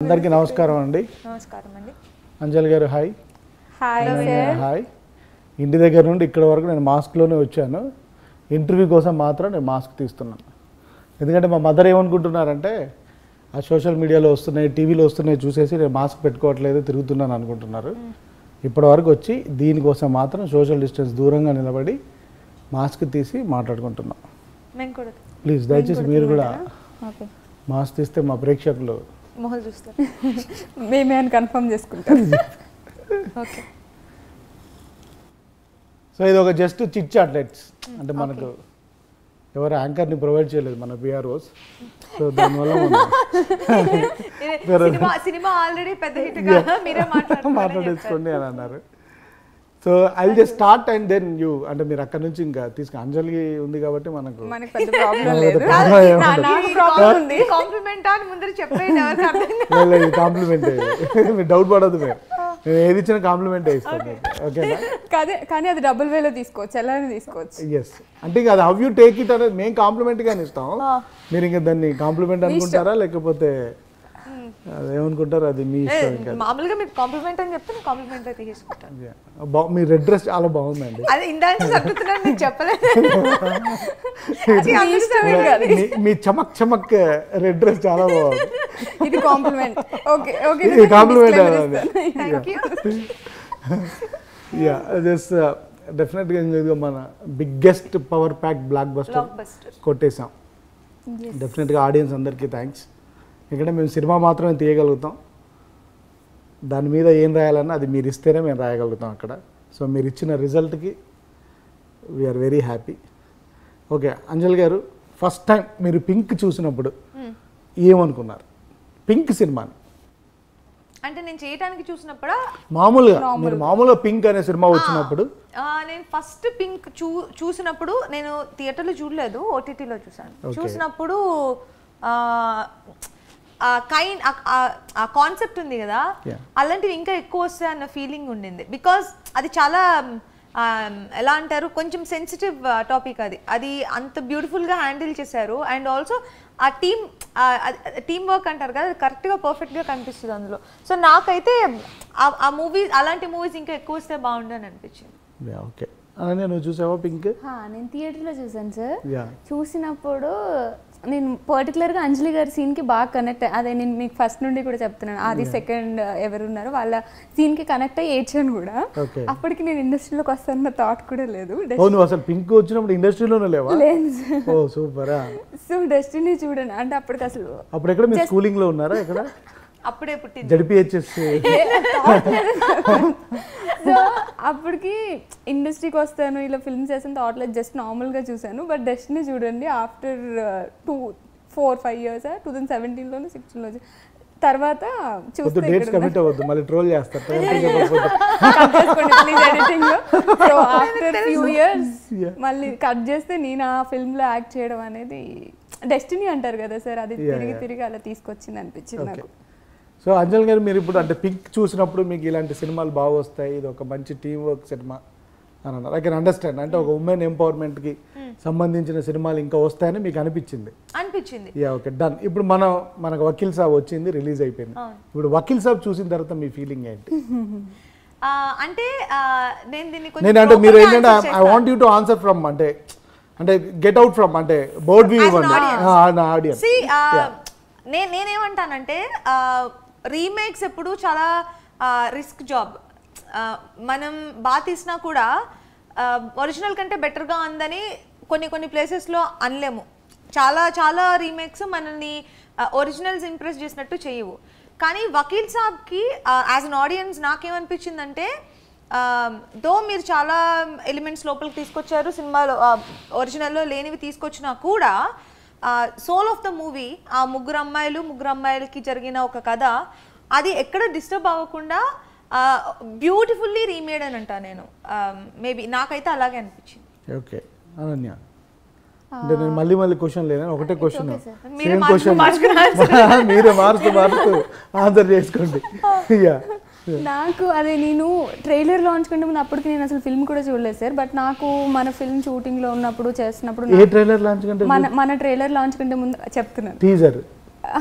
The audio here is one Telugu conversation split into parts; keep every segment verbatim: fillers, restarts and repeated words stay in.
అందరికీ నమస్కారం అండి. నమస్కారం అండి. అంజలి గారు హాయ్. Hi hi. ఇంటి దగ్గర నుండి ఇక్కడ వరకు నేను మాస్క్లోనే వచ్చాను. ఇంటర్వ్యూ కోసం మాత్రం నేను మాస్క్ తీస్తున్నాను. ఎందుకంటే మా మదర్ ఏమనుకుంటున్నారంటే ఆ సోషల్ మీడియాలో వస్తున్నాయి, టీవీలో వస్తున్నాయి చూసేసి నేను మాస్క్ పెట్టుకోవట్లేదు, తిరుగుతున్నాను అనుకుంటున్నారు. ఇప్పటి వరకు వచ్చి దీనికోసం మాత్రం సోషల్ డిస్టెన్స్ దూరంగా నిలబడి మాస్క్ తీసి మాట్లాడుకుంటున్నాం. ప్లీజ్ దయచేసి మీరు కూడా మాస్క్ తీస్తే మా ప్రేక్షకులు మొహలు చూస్తారు. మేమే అని కన్ఫర్మ్ చేసుకుంటాం. ఓకే. సో ఇది ఒక జస్ట్ చిట్ చాట్ లెట్స్ అంటే మనకు ఎవరు యాంకర్ని ప్రొవైడ్ చేయలేదు మన బిఆర్ఓస్. సో దానివల్ల సినిమా ఆల్రెడీ పెద్ద హిట్ గా మీరే మాట్లాడేసుకోండి అని అన్నారు. So I just start and then you అంటే మీరు అక్కడ నుంచి ఇంకా తీసుకు అంజలి ఉంది కాబట్టి మనకు మనకి పెద్ద ప్రాబ్లం లేదు. కాంప్లిమెంట్ అని ముందర చెప్పేయండి ఎవరికి అర్థం కాంప్లిమెంట్ మీరు డౌట్ పడదు. మీరు నేను ఏది ఇచ్చిన కాంప్లిమెంట్ ఇస్తాను. ఓకేనా? కాదే కానీ అది డబుల్ వేలో తీసుకోవచ్చు, ఎలా తీసుకోవచ్చు. ఎస్ అంటే ఇంకా అది హౌ యూ టేక్ ఇట్ అనేది మేము కాంప్లిమెంట్ గానే ఇస్తాం. మీరు ఇంకా దాన్ని కాంప్లిమెంట్ అనుకుంటారా లేకపోతే అదేమనుకుంటారు అది మీ ఇష్టం. మామూలుగా మీరు కాంప్లిమెంట్ అని చెప్తే నేను కాంప్లిమెంట్ అయితే తీసుకుంటాను. మీ రెడ్ డ్రెస్ చాలా బాగుందండి. అది ఇందాక చెప్తున్నాను నేను చెప్పలేదు. మీ చమక్ చమక్ రెడ్ డ్రెస్ చాలా బాగుంది. ఇది కాంప్లిమెంట్. ఓకే ఓకే ఇది కాంప్లిమెంట్ యా జస్ట్ డెఫినెట్గా ఇంకా మన biggest power pack blockbuster కొట్టేసాం. డెఫినెట్గా ఆడియన్స్ అందరికీ థ్యాంక్స్. ఎందుకంటే మేము సినిమా మాత్రమే తీయగలుగుతాం, దాని మీద ఏం రాయాలన్నా అది మీరు ఇస్తేనే మేము రాయగలుగుతాం అక్కడ. సో మీరు ఇచ్చిన రిజల్ట్కి we're very happy. Okay Anjali garu, first time మీరు పింక్ చూసినప్పుడు ఏమనుకున్నారు? పింక్ సినిమాని అంటే నేను చేయడానికి చూసినప్పుడు మామూలుగా మీరు మామూలుగా పింక్ అనే సినిమా వచ్చినప్పుడు నేను ఫస్ట్ పింక్ చూ చూసినప్పుడు నేను థియేటర్లో చూడలేదు, ఓటీటీలో చూసాను. చూసినప్పుడు కైండ్ ఆ కాన్సెప్ట్ ఉంది కదా, అలాంటివి ఇంకా ఎక్కువ వస్తాయి అన్న ఫీలింగ్ ఉండింది. బికాజ్ అది చాలా ఎలా అంటారు, కొంచెం సెన్సిటివ్ టాపిక్. అది అది అంత బ్యూటిఫుల్గా హ్యాండిల్ చేశారు. అండ్ ఆల్సో ఆ టీమ్ టీమ్ వర్క్ అంటారు కదా, అది కరెక్ట్గా పర్ఫెక్ట్గా కనిపిస్తుంది అందులో. సో నాకైతే ఆ మూవీ అలాంటి మూవీస్ ఇంకా ఎక్కువ వస్తే బాగుండని అనిపించింది. ఓకే నేను చూసావా పింక్? నేను థియేటర్లో చూసాను సార్. చూసినప్పుడు నేను పర్టికులర్గా అంజలి గారి సీన్కి బాగా కనెక్ట్, అదే నేను మీకు ఫస్ట్ నుండి కూడా చెప్తున్నాను, అది సెకండ్ ఎవరున్నారో వాళ్ళ సీన్కి కనెక్ట్ అయ్యి ఏడ్చాను కూడా. అప్పటికి నేను ఇండస్ట్రీలోకి వస్తానన్న థాట్ కూడా లేదు. అసలు పింక్ వచ్చినప్పుడు ఇండస్ట్రీలోనే లేవా? లేదు ఓ సూపర్. సో డెస్టినీ చూడండి అంటే అప్పటికి అసలు అప్పుడు ఎక్కడ మీరు స్కూలింగ్ లో ఉన్నారా? ఎక్కడ? అప్పుడే పుట్టింది జడ్పీహెచ్ఎస్. సో అప్పటికి ఇండస్ట్రీకి వస్తాను ఇలా ఫిల్మ్స్ చేసిన థాట్లో జస్ట్ నార్మల్గా చూసాను. బట్ డెస్టినీ చూడండి after two four five years two thousand సెవెంటీన్లోనే సిక్స్టీన్లో తర్వాత చూస్తే ఎడిటింగ్లో. సో ఆఫ్టర్ ఫ్యూ ఇయర్స్ మళ్ళీ కట్ చేస్తే నేను ఆ ఫిల్మ్లో యాక్ట్ చేయడం అనేది డెస్టినీ అంటారు కదా సార్, అది తిరిగి తిరిగి అలా తీసుకొచ్చింది అనిపించింది నాకు. సో అంజలి గారు, మీరు ఇప్పుడు అంటే పింక్ చూసినప్పుడు మీకు ఇలాంటి సినిమాలు బాగా వస్తాయి, ఇది ఒక మంచి టీమ్ వర్క్ సినిమా అని అన్నారు. I can understand. అంటే ఒక ఉమెన్ ఎంపవర్మెంట్కి సంబంధించిన సినిమాలు ఇంకా వస్తాయని మీకు అనిపించింది అనిపించింది యా ఓకే డన్. ఇప్పుడు మనం మనకు వకీల్ సాబ్ వచ్చింది, రిలీజ్ అయిపోయింది. ఇప్పుడు వకీల్ సాబ్ చూసిన తర్వాత మీ ఫీలింగ్ ఏంటి? అంటే నేను దీన్ని నేను అంటే మీరు ఏంటంటే I want you to answer from అంటే అంటే గెట్ అవుట్ ఫ్రమ్ అంటే బోర్డ్ వ్యూ ఇవ్వండి ఆడియన్స్. నేను నేనేమంటానంటే రీమేక్స్ ఎప్పుడు చాలా రిస్క్ జాబ్. మనం బాగా తీసినా కూడా ఒరిజినల్ కంటే బెటర్గా ఉందని కొన్ని కొన్ని ప్లేసెస్లో అనలేము. చాలా చాలా రీమేక్స్ మనల్ని ఒరిజినల్స్ ఇంప్రెస్ చేసినట్టు చేయవు. కానీ వకీల్ సాబ్కి యాజ్ అన్ ఆడియన్స్ నాకేమనిపించిందంటే, దో మీరు చాలా ఎలిమెంట్స్ లోపలికి తీసుకొచ్చారు, సినిమాలో ఒరిజినల్లో లేనివి తీసుకొచ్చినా కూడా సోల్ ఆఫ్ ద మూవీ ఆ ముగ్గురు అమ్మాయిలు ముగ్గురు అమ్మాయిలకి జరిగిన ఒక కథ అది ఎక్కడ డిస్టర్బ్ అవ్వకుండా బ్యూటిఫుల్లీ రీమేడ్ అని అంటా నేను. మేబీ నాకైతే అలాగే అనిపించింది. ఓకే అనన్య, అంటే నేను మళ్ళీ మళ్ళీ క్వశ్చన్ లేదు, ఒకటే క్వశ్చన్ మీరే సేమ్ క్వశ్చన్ మీరే మారుస్తూ మారుస్తూ ఆన్సర్ చేసుకోండి. నాకు అదే నేను ట్రైలర్ లాంచ్ కంటే ముందు అప్పటికి నేను అసలు ఫిల్మ్ కూడా చూడలేదు సార్. బట్ నాకు మన ఫిల్మ్ షూటింగ్ లో ఉన్నప్పుడు చేస్తున్నప్పుడు ఏ ట్రైలర్ లాంచ్ కంటే మన మన ట్రైలర్ లాంచ్ కంటే ముందు చెప్తున్నాను టీజర్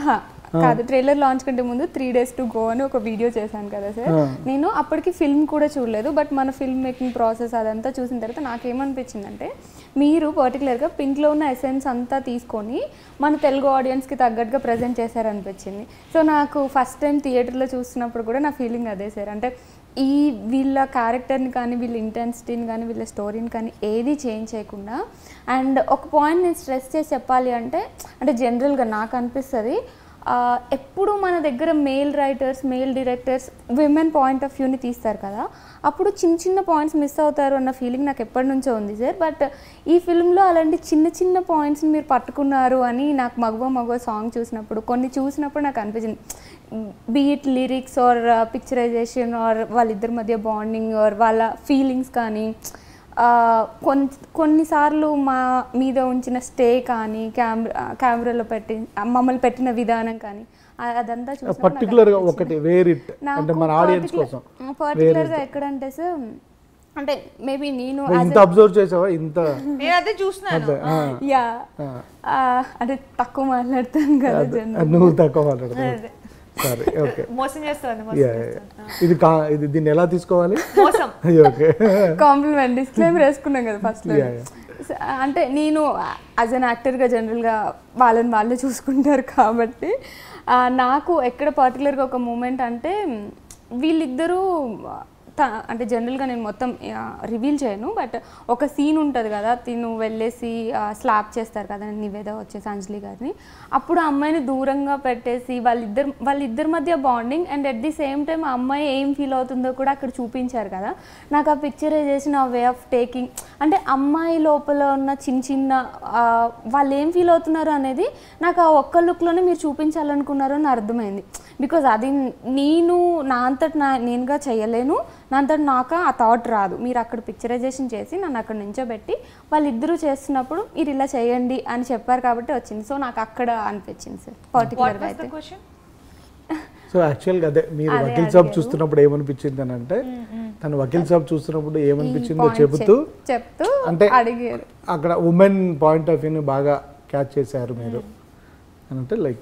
కాదు ట్రైలర్ లాంచ్ కంటే ముందు త్రీ డేస్ టు గో అని ఒక వీడియో చేశాను కదా సార్. నేను అప్పటికి ఫిల్మ్ కూడా చూడలేదు, బట్ మన ఫిల్మ్ మేకింగ్ ప్రాసెస్ అదంతా చూసిన తర్వాత నాకేమనిపించిందంటే మీరు పర్టికులర్గా పింక్లో ఉన్న ఎసెన్స్ అంతా తీసుకొని మన తెలుగు ఆడియన్స్కి తగ్గట్టుగా ప్రజెంట్ చేశారనిపించింది. సో నాకు ఫస్ట్ టైం థియేటర్లో చూస్తున్నప్పుడు కూడా నా ఫీలింగ్ అదే సార్. అంటే ఈ వీళ్ళ క్యారెక్టర్ని కానీ వీళ్ళ ఇంటెన్సిటీని కానీ వీళ్ళ స్టోరీని కానీ ఏది చేంజ్ చేయకుండా, అండ్ ఒక పాయింట్ నేను స్ట్రెస్ చేసి చెప్పాలి అంటే అంటే జనరల్గా నాకు అనిపిస్తుంది ఎప్పుడు మన దగ్గర male writers male directors women point of వ్యూని తీస్తారు కదా, అప్పుడు చిన్న చిన్న పాయింట్స్ మిస్ అవుతారు అన్న ఫీలింగ్ నాకు ఎప్పటి నుంచో ఉంది సార్. బట్ ఈ ఫిల్మ్లో అలాంటి చిన్న చిన్న పాయింట్స్ని మీరు పట్టుకున్నారు అని నాకు మగవ మగవ సాంగ్ చూసినప్పుడు కొన్ని చూసినప్పుడు నాకు అనిపించింది. Beat lyrics or picturization or వాళ్ళిద్దరి మధ్య బాండింగ్ ఆర్ వాళ్ళ ఫీలింగ్స్ కానీ కొన్ని కొన్నిసార్లు మా మీద ఉంచిన స్టే కానీ కెమెరా కెమెరాలో పెట్టి మమ్మల్ని పెట్టిన విధానం కానీ అదంతా చూసి పర్టికులర్గా ఒకటి వేర్ ఇట్ అంటే మన ఆడియన్స్ కోసం పర్టికులర్గా ఎక్కడంటే సార్ అంటే మేబీ నేను ఇంత అబ్జర్వ్ చేసావా ఇంత నేను అదే చూస్తున్నాను. యా అంటే తక్కువ మాట్లాడతాను కదా జనరల్ నువ్వు తక్కువ మాట్లాడతావు సరే ఓకే మోసం చేస్తాను ఇది కా ఇది దీన్ని ఎలా తీసుకోవాలి మోసం ఓకే కాంప్లిమెంట్ డిస్క్లైమర్ వేసుకున్నాం కదా ఫస్ట్ లో. అంటే నేను యాజ్ అన్ యాక్టర్గా జనరల్గా వాళ్ళని వాళ్ళే చూసుకుంటారు కాబట్టి నాకు ఎక్కడ పర్టికులర్గా ఒక మూమెంట్ అంటే వీళ్ళిద్దరూ అంటే జనరల్గా నేను మొత్తం రివీల్ చేయను, బట్ ఒక సీన్ ఉంటుంది కదా తిను వెళ్ళేసి స్లాప్ చేస్తారు కదా నివేద వచ్చేసి అంజలి గారిని, అప్పుడు ఆ అమ్మాయిని దూరంగా పెట్టేసి వాళ్ళిద్దరు వాళ్ళిద్దరి మధ్య bonding and at the same time ఆ అమ్మాయి ఏం ఫీల్ అవుతుందో కూడా అక్కడ చూపించారు కదా. నాకు ఆ పిక్చరైజేషన్ ఆ వే ఆఫ్ టేకింగ్ అంటే అమ్మాయి లోపల ఉన్న చిన్న చిన్న వాళ్ళు ఏం ఫీల్ అవుతున్నారు అనేది నాకు ఆ ఒక్క లుక్లోనే మీరు చూపించాలనుకున్నారు అని అర్థమైంది. బికాజ్ అది నేను నా అంతటి నా నేనుగా చేయలేను, నా అంతటి నాకు ఆ థాట్ రాదు. మీరు అక్కడ పిక్చరైజేషన్ చేసి నన్ను అక్కడ నుంచోబెట్టి వాళ్ళిద్దరూ చేస్తున్నప్పుడు మీరు ఇలా చేయండి అని చెప్పారు కాబట్టి వచ్చింది. సో నాకు అక్కడ అనిపించింది సార్ పర్టికులర్గా అయితే. సో యాక్చువల్గా అదే మీరు వకీల్ సాబ్ చూస్తున్నప్పుడు ఏమనిపించింది అని అంటే తను వకీల్ సాబ్ చూస్తున్నప్పుడు ఏమనిపించిందో చెబుతూ చెప్తూ అంటే అడిగారు అక్కడ ఉమెన్ పాయింట్ ఆఫ్ వ్యూని బాగా క్యాచ్ చేశారు మీరు అని అంటే లైక్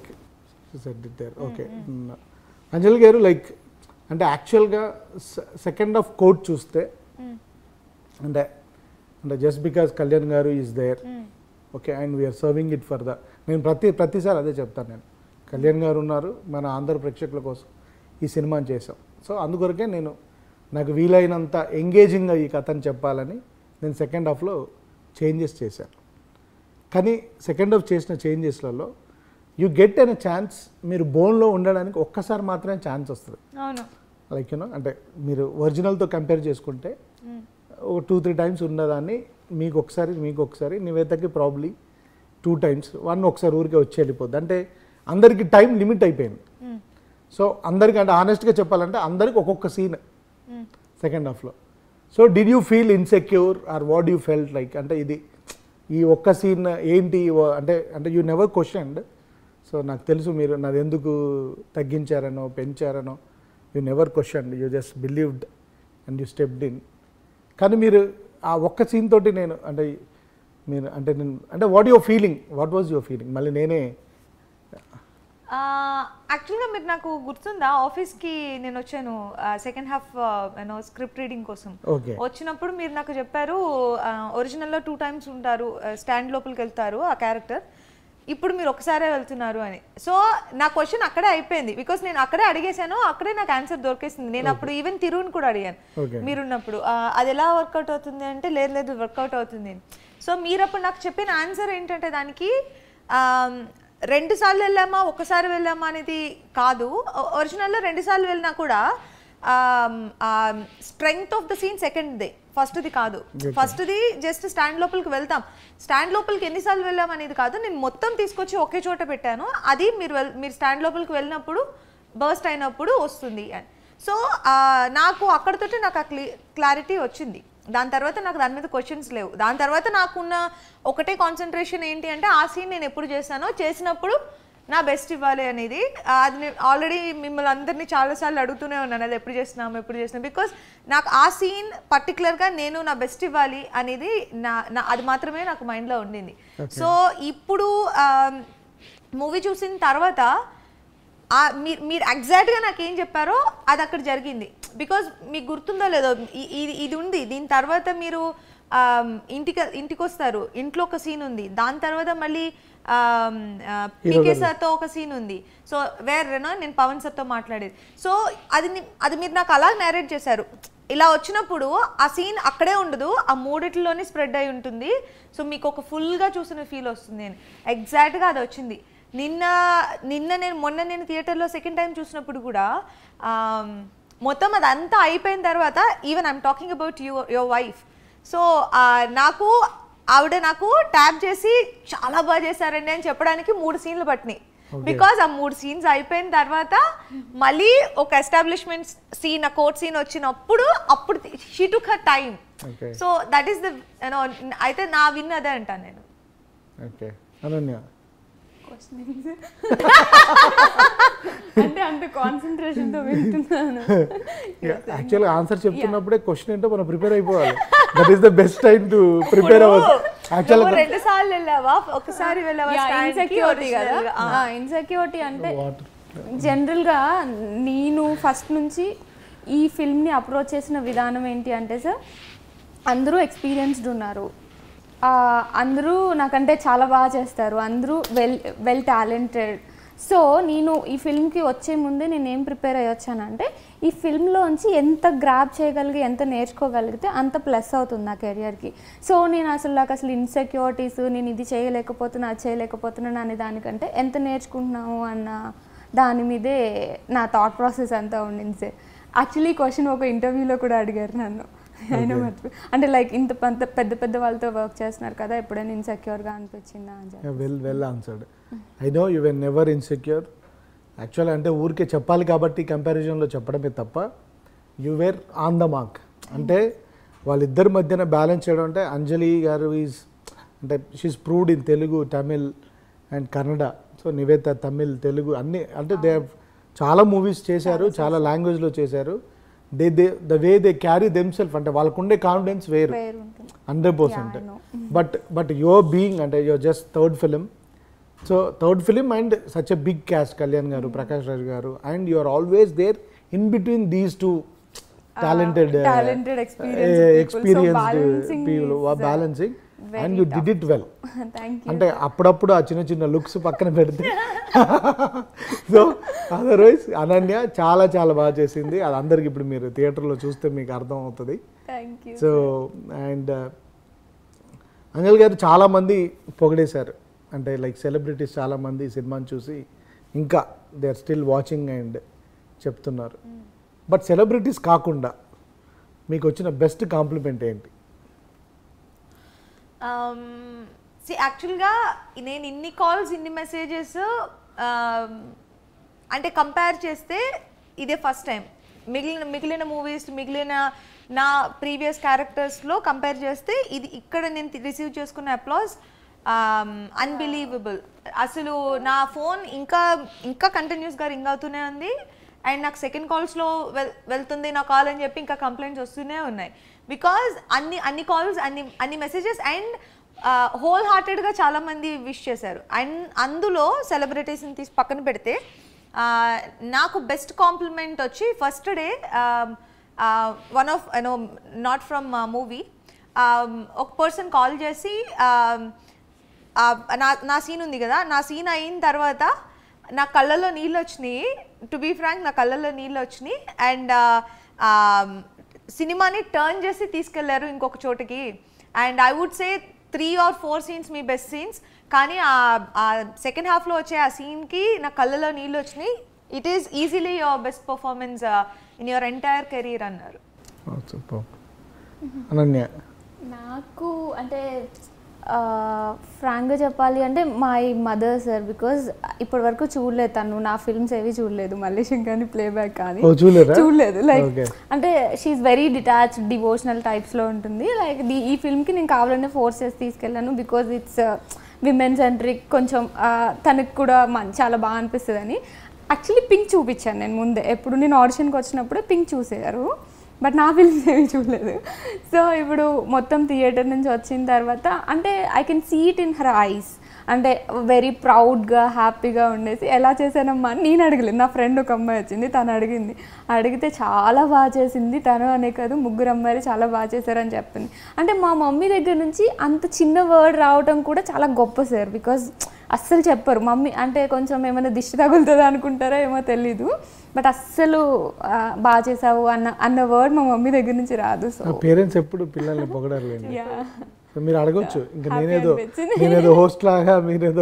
ఓకే అంజలి గారు లైక్ అంటే యాక్చువల్గా సెకండ్ ఆఫ్ కోర్ట్ చూస్తే అంటే అంటే just because Kalyan garu is there okay and we're serving it for the నేను ప్రతి ప్రతిసారి అదే చెప్తాను నేను కళ్యాణ్ గారు ఉన్నారు మన ఆంధ్ర ప్రేక్షకుల కోసం ఈ సినిమాని చేసాం. సో అందుకొరకే నేను నాకు వీలైనంత ఎంగేజింగ్గా ఈ కథని చెప్పాలని నేను సెకండ్ హాఫ్లో చేంజెస్ చేశాను. కానీ సెకండ్ హాఫ్ చేసిన చేంజెస్లలో యూ గెట్ అనే ఛాన్స్ మీరు బోన్లో ఉండడానికి ఒక్కసారి మాత్రమే ఛాన్స్ వస్తుంది. లైక్ యూనో అంటే మీరు ఒరిజినల్తో కంపేర్ చేసుకుంటే ఒక టూ త్రీ టైమ్స్ ఉన్నదాన్ని మీకు ఒకసారి మీకు ఒకసారి నివేదకి ప్రాబ్లీ టూ టైమ్స్ వన్ ఒకసారి ఊరికే వచ్చి వెళ్ళిపోద్ది. అంటే అందరికి టైం లిమిట్ అయిపోయింది. సో అందరికి అంటే ఆనెస్ట్గా చెప్పాలంటే అందరికి ఒక్కొక్క సీన్ సెకండ్ హాఫ్లో. So did you feel insecure or what you felt like అంటే ఇది ఈ ఒక్క సీన్ ఏంటి అంటే అంటే యూ నెవర్ క్వశ్చన్డ్. సో నాకు తెలుసు మీరు నాది ఎందుకు తగ్గించారనో పెంచారనో you never questioned, you just believed and you stepped in. కానీ మీరు ఆ ఒక్క సీన్ తోటి నేను అంటే మీరు అంటే నేను అంటే what your feeling what was your feeling మళ్ళీ నేనే యాక్చువల్గా మీరు నాకు గుర్తుందా ఆఫీస్కి నేను వచ్చాను second half you know script reading కోసం వచ్చినప్పుడు మీరు నాకు చెప్పారు ఒరిజినల్లో టూ టైమ్స్ ఉంటారు స్టాండ్ లోపలికి వెళ్తారు ఆ క్యారెక్టర్, ఇప్పుడు మీరు ఒకసారే వెళ్తున్నారు అని. సో నా క్వశ్చన్ అక్కడే అయిపోయింది బికాస్ నేను అక్కడే అడిగేశాను, అక్కడే నాకు ఆన్సర్ దొరికేసింది. నేను అప్పుడు ఈవెన్ తిరువుని కూడా అడిగాను మీరున్నప్పుడు అది ఎలా వర్కౌట్ అవుతుంది అంటే లేదు లేదు వర్కౌట్ అవుతుంది. సో మీరు అప్పుడు నాకు చెప్పిన ఆన్సర్ ఏంటంటే దానికి రెండు సార్లు వెళ్ళామా ఒకసారి వెళ్ళామా అనేది కాదు, ఒరిజినల్లో రెండు సార్లు వెళ్ళినా కూడా స్ట్రెంగ్త్ ఆఫ్ ద సీన్ సెకండ్ది ఫస్ట్ది కాదు. ఫస్ట్ది జస్ట్ స్టాండ్ లోపలికి వెళ్తాం, స్టాండ్ లోపలికి ఎన్నిసార్లు వెళ్ళాం అనేది కాదు, నేను మొత్తం తీసుకొచ్చి ఒకే చోట పెట్టాను, అది మీరు వెల్ మీరు స్టాండ్ లోపలికి వెళ్ళినప్పుడు బర్స్ట్ అయినప్పుడు వస్తుంది అని. సో నాకు అక్కడితోటి నాకు ఆ క్లి క్లారిటీ వచ్చింది. దాని తర్వాత నాకు దాని మీద క్వశ్చన్స్ లేవు. దాని తర్వాత నాకున్న ఒకటే కాన్సన్ట్రేషన్ ఏంటి అంటే ఆ సీన్ నేను ఎప్పుడు చేశానో చేసినప్పుడు నా బెస్ట్ ఇవ్వాలి అనేది. అది నేను ఆల్రెడీ మిమ్మల్ని అందరినీ చాలాసార్లు అడుగుతూనే ఉన్నాను అది ఎప్పుడు చేస్తున్నాము ఎప్పుడు చేస్తున్నాం బికాస్ నాకు ఆ సీన్ పర్టికులర్గా నేను నా బెస్ట్ ఇవ్వాలి అనేది నా నా అది మాత్రమే నాకు మైండ్లో ఉండింది. సో ఇప్పుడు మూవీ చూసిన తర్వాత మీరు మీరు ఎగ్జాక్ట్గా నాకు ఏం చెప్పారో అది అక్కడ జరిగింది. బికాజ్ మీకు గుర్తుందో లేదో ఇది ఇది ఉంది, దీని తర్వాత మీరు ఇంటికి ఇంటికి వస్తారు, ఇంట్లో ఒక సీన్ ఉంది, దాని తర్వాత మళ్ళీ పీకే సార్తో ఒక సీన్ ఉంది. సో వేరేనో నేను పవన్ సార్తో మాట్లాడేది. సో అది అది మీరు నాకు అలా నేరేట్ చేశారు. ఇలా వచ్చినప్పుడు ఆ సీన్ అక్కడే ఉండదు, ఆ మూడిట్లోనే స్ప్రెడ్ అయి ఉంటుంది. సో మీకు ఒక ఫుల్గా చూసిన ఫీల్ వస్తుంది అని ఎగ్జాక్ట్గా అది వచ్చింది. నిన్న నిన్న నేను మొన్న నేను థియేటర్లో సెకండ్ టైం చూసినప్పుడు కూడా మొత్తం అదంతా అయిపోయిన తర్వాత even I'm talking about you your wife. So నాకు ఆవిడ నాకు ట్యాప్ చేసి చాలా బాగా చేశారండి అని చెప్పడానికి మూడు సీన్లు పట్టినాయి. బికాజ్ ఆ మూడు సీన్స్ అయిపోయిన తర్వాత మళ్ళీ ఒక ఎస్టాబ్లిష్మెంట్ సీన్, ఆ కోర్ట్ సీన్ వచ్చినప్పుడు అప్పుడు she took her time. So that is the you know అయితే నా విన్ అదే అంటాను నేను. ఓకే అనన్య, అంటే అంత కాన్సంట్రేషన్ తో వింటున్నాను. యాక్చువల్గా ఆన్సర్ చెప్తున్నప్పుడే క్వశ్చన్ ఏంటో మనం ప్రిపేర్ అయిపోవాలి. That is the best time to prepare అవ్వాలి. యాక్చువల్గా రెండు సార్లు వెళ్ళావా, ఒకసారి వెళ్ళావా? ఇన్సెక్యూరిటీ కదా, ఇన్సెక్యూరిటీ అంటే జనరల్గా నేను ఫస్ట్ నుంచి ఈ ఫిల్మ్ని అప్రోచ్ చేసిన విధానం ఏంటి అంటే సార్, అందరూ ఎక్స్పీరియన్స్డ్ ఉన్నారు, అందరూ నాకంటే చాలా బాగా చేస్తారు, అందరూ వెల్ వెల్ టాలెంటెడ్. సో నేను ఈ ఫిల్మ్కి వచ్చే ముందే నేను ఏం ప్రిపేర్ అయ్యి వచ్చానంటే ఈ ఫిల్మ్లోంచి ఎంత గ్రాప్ చేయగలిగి ఎంత నేర్చుకోగలిగితే అంత ప్లస్ అవుతుంది నా కెరియర్కి. సో నేను అసలు నాకు అసలు ఇన్సెక్యూరిటీస్, నేను ఇది చేయలేకపోతున్నా అది చేయలేకపోతున్నాను అనే దానికంటే ఎంత నేర్చుకుంటున్నాము అన్న దాని మీదే నా థాట్ ప్రాసెస్ అంతా ఉండింది సార్. యాక్చువల్లీ ఈ క్వశ్చన్ ఒక ఇంటర్వ్యూలో కూడా అడిగారు నన్ను, అయినా మర్చిపోయి, అంటే లైక్ ఇంత పెద్ద పెద్ద వాళ్ళతో వర్క్ చేస్తున్నారు కదా, ఎప్పుడైనా ఇన్సెక్యూర్గా అనిపించిందా అని చెప్పి. Well well answered. I know you were never insecure. Actual అంటే ఊరికే చెప్పాలి కాబట్టి కంపారిజన్లో చెప్పడమే తప్ప you were on the mark. అంటే వాళ్ళిద్దరి మధ్యన బ్యాలెన్స్ చేయడం అంటే అంజలి గారు ఈజ్ అంటే she's proved in Telugu, Tamil and Kannada. So Nivetha Tamil, Telugu అన్నీ అంటే దే చాలా మూవీస్ చేశారు, చాలా లాంగ్వేజ్లో చేశారు. They they the way they carry themselves అంటే వాళ్ళకు ఉండే కాన్ఫిడెన్స్ వేరు hundred percent. But but your being అంటే your just third film. So third film and such a big cast, Kalyan garu, Prakash Raj garu, and you are always there in between these two talented experienced people balancing and you did it well. అంటే అప్పుడప్పుడు ఆ చిన్న చిన్న లుక్స్ పక్కన పెడితే సో అదర్వైజ్ అనన్య చాలా చాలా బాగా చేసింది. అది అందరికి ఇప్పుడు మీరు థియేటర్లో చూస్తే మీకు అర్థం అవుతుంది. సో అండ్ అంజల్ గారు చాలామంది పొగిడేశారు, అంటే లైక్ సెలబ్రిటీస్ చాలామంది సినిమాని చూసి ఇంకా they are still watching and చెప్తున్నారు. బట్ సెలబ్రిటీస్ కాకుండా మీకు వచ్చిన బెస్ట్ కాంప్లిమెంట్ ఏంటి? సి యాక్చువల్గా నేను ఇన్ని కాల్స్ ఇన్ని మెసేజెస్ అంటే కంపేర్ చేస్తే ఇదే ఫస్ట్ టైం. మిగిలిన మిగిలిన మూవీస్ మిగిలిన నా ప్రీవియస్ క్యారెక్టర్స్లో కంపేర్ చేస్తే ఇది ఇక్కడ నేను రిసీవ్ చేసుకున్న అప్లాజ్ అన్బిలీవబుల్. అసలు నా ఫోన్ ఇంకా ఇంకా కంటిన్యూస్గా రింగ్ అవుతూనే ఉంది అండ్ నాకు సెకండ్ కాల్స్లో వెల్ వెళ్తుంది నా కాల్ అని చెప్పి ఇంకా కంప్లైంట్స్ వస్తూనే ఉన్నాయి. బికాజ్ అన్ని అన్ని కాల్స్ అన్ని అన్ని మెసేజెస్ అండ్ హోల్ హార్టెడ్గా చాలామంది విష్ చేశారు. అండ్ అందులో సెలబ్రిటీస్ని తీసి పక్కన పెడితే నాకు బెస్ట్ కాంప్లిమెంట్ వచ్చి first day one of you know not from movie ఒక పర్సన్ కాల్ చేసి నా నా సీన్ ఉంది కదా, నా సీన్ అయిన తర్వాత నా కళ్ళల్లో నీళ్ళు వచ్చినాయి. టు బీ ఫ్రాంక్ నా కళ్ళల్లో నీళ్ళు వచ్చినాయి అండ్ సినిమాని టర్న్ చేసి తీసుకెళ్లారు ఇంకొక చోటకి. And I would say three or four scenes మీ బెస్ట్ సీన్స్, కానీ ఆ సెకండ్ హాఫ్లో వచ్చే ఆ సీన్కి నా కళ్ళలో నీళ్ళు వచ్చినాయి. It is easily your best performance in your entire career అన్నారు. నాకు అంటే ఫ్రాంక్గా చెప్పాలి అంటే మై మదర్ సార్, బికాజ్ ఇప్పటి వరకు చూడలేదు తను నా ఫిల్మ్స్ ఏవి చూడలేదు, మల్లేశం కానీ ప్లేబ్యాక్ కానీ చూడలేదు. లైక్ అంటే షీఈస్ వెరీ డిటాచ్డ్ డివోషనల్ టైప్స్లో ఉంటుంది. లైక్ ఈ ఫిల్మ్కి నేను కావాలనే ఫోర్స్ చేసి తీసుకెళ్ళాను బికాజ్ ఇట్స్ విమెన్ సెంట్రిక్, కొంచెం తనకు కూడా చాలా బాగా అనిపిస్తుంది అని. యాక్చువల్లీ పింక్ చూపించాను నేను ముందే, ఎప్పుడు నేను ఆడిషన్కి వచ్చినప్పుడే పింక్ చూసారు, బట్ నా ఫిల్మ్స్ ఏమీ చూడలేదు. సో ఇప్పుడు మొత్తం థియేటర్ నుంచి వచ్చిన తర్వాత అంటే I can see it in her eyes, అంటే వెరీ ప్రౌడ్గా హ్యాపీగా ఉండేసి ఎలా చేశానమ్మా అని నేను అడగలేదు. నా ఫ్రెండ్ ఒక అమ్మాయి వచ్చింది, తను అడిగింది. అడిగితే చాలా బాగా చేసింది తను అనే కాదు, ముగ్గురు అమ్మాయిలు చాలా బాగా చేశారని చెప్పింది. అంటే మా మమ్మీ దగ్గర నుంచి అంత చిన్న వర్డ్ రావడం కూడా చాలా గొప్ప సార్. బికాజ్ అస్సలు చెప్పరు మమ్మీ, అంటే కొంచెం ఏమైనా దిష్టి తగులుతుందా అనుకుంటారో ఏమో తెలీదు, బట్ అస్సలు బాగా చేసావు అన్న అన్న వర్డ్ మా మమ్మీ దగ్గర నుంచి రాదు. సో పేరెంట్స్ ఎప్పుడు పిల్లల్ని పొగడలేండి. మీరు అడగొచ్చు, ఇంకా నేనేదో నేనేదో హోస్ట్ లాగా మీరేదో.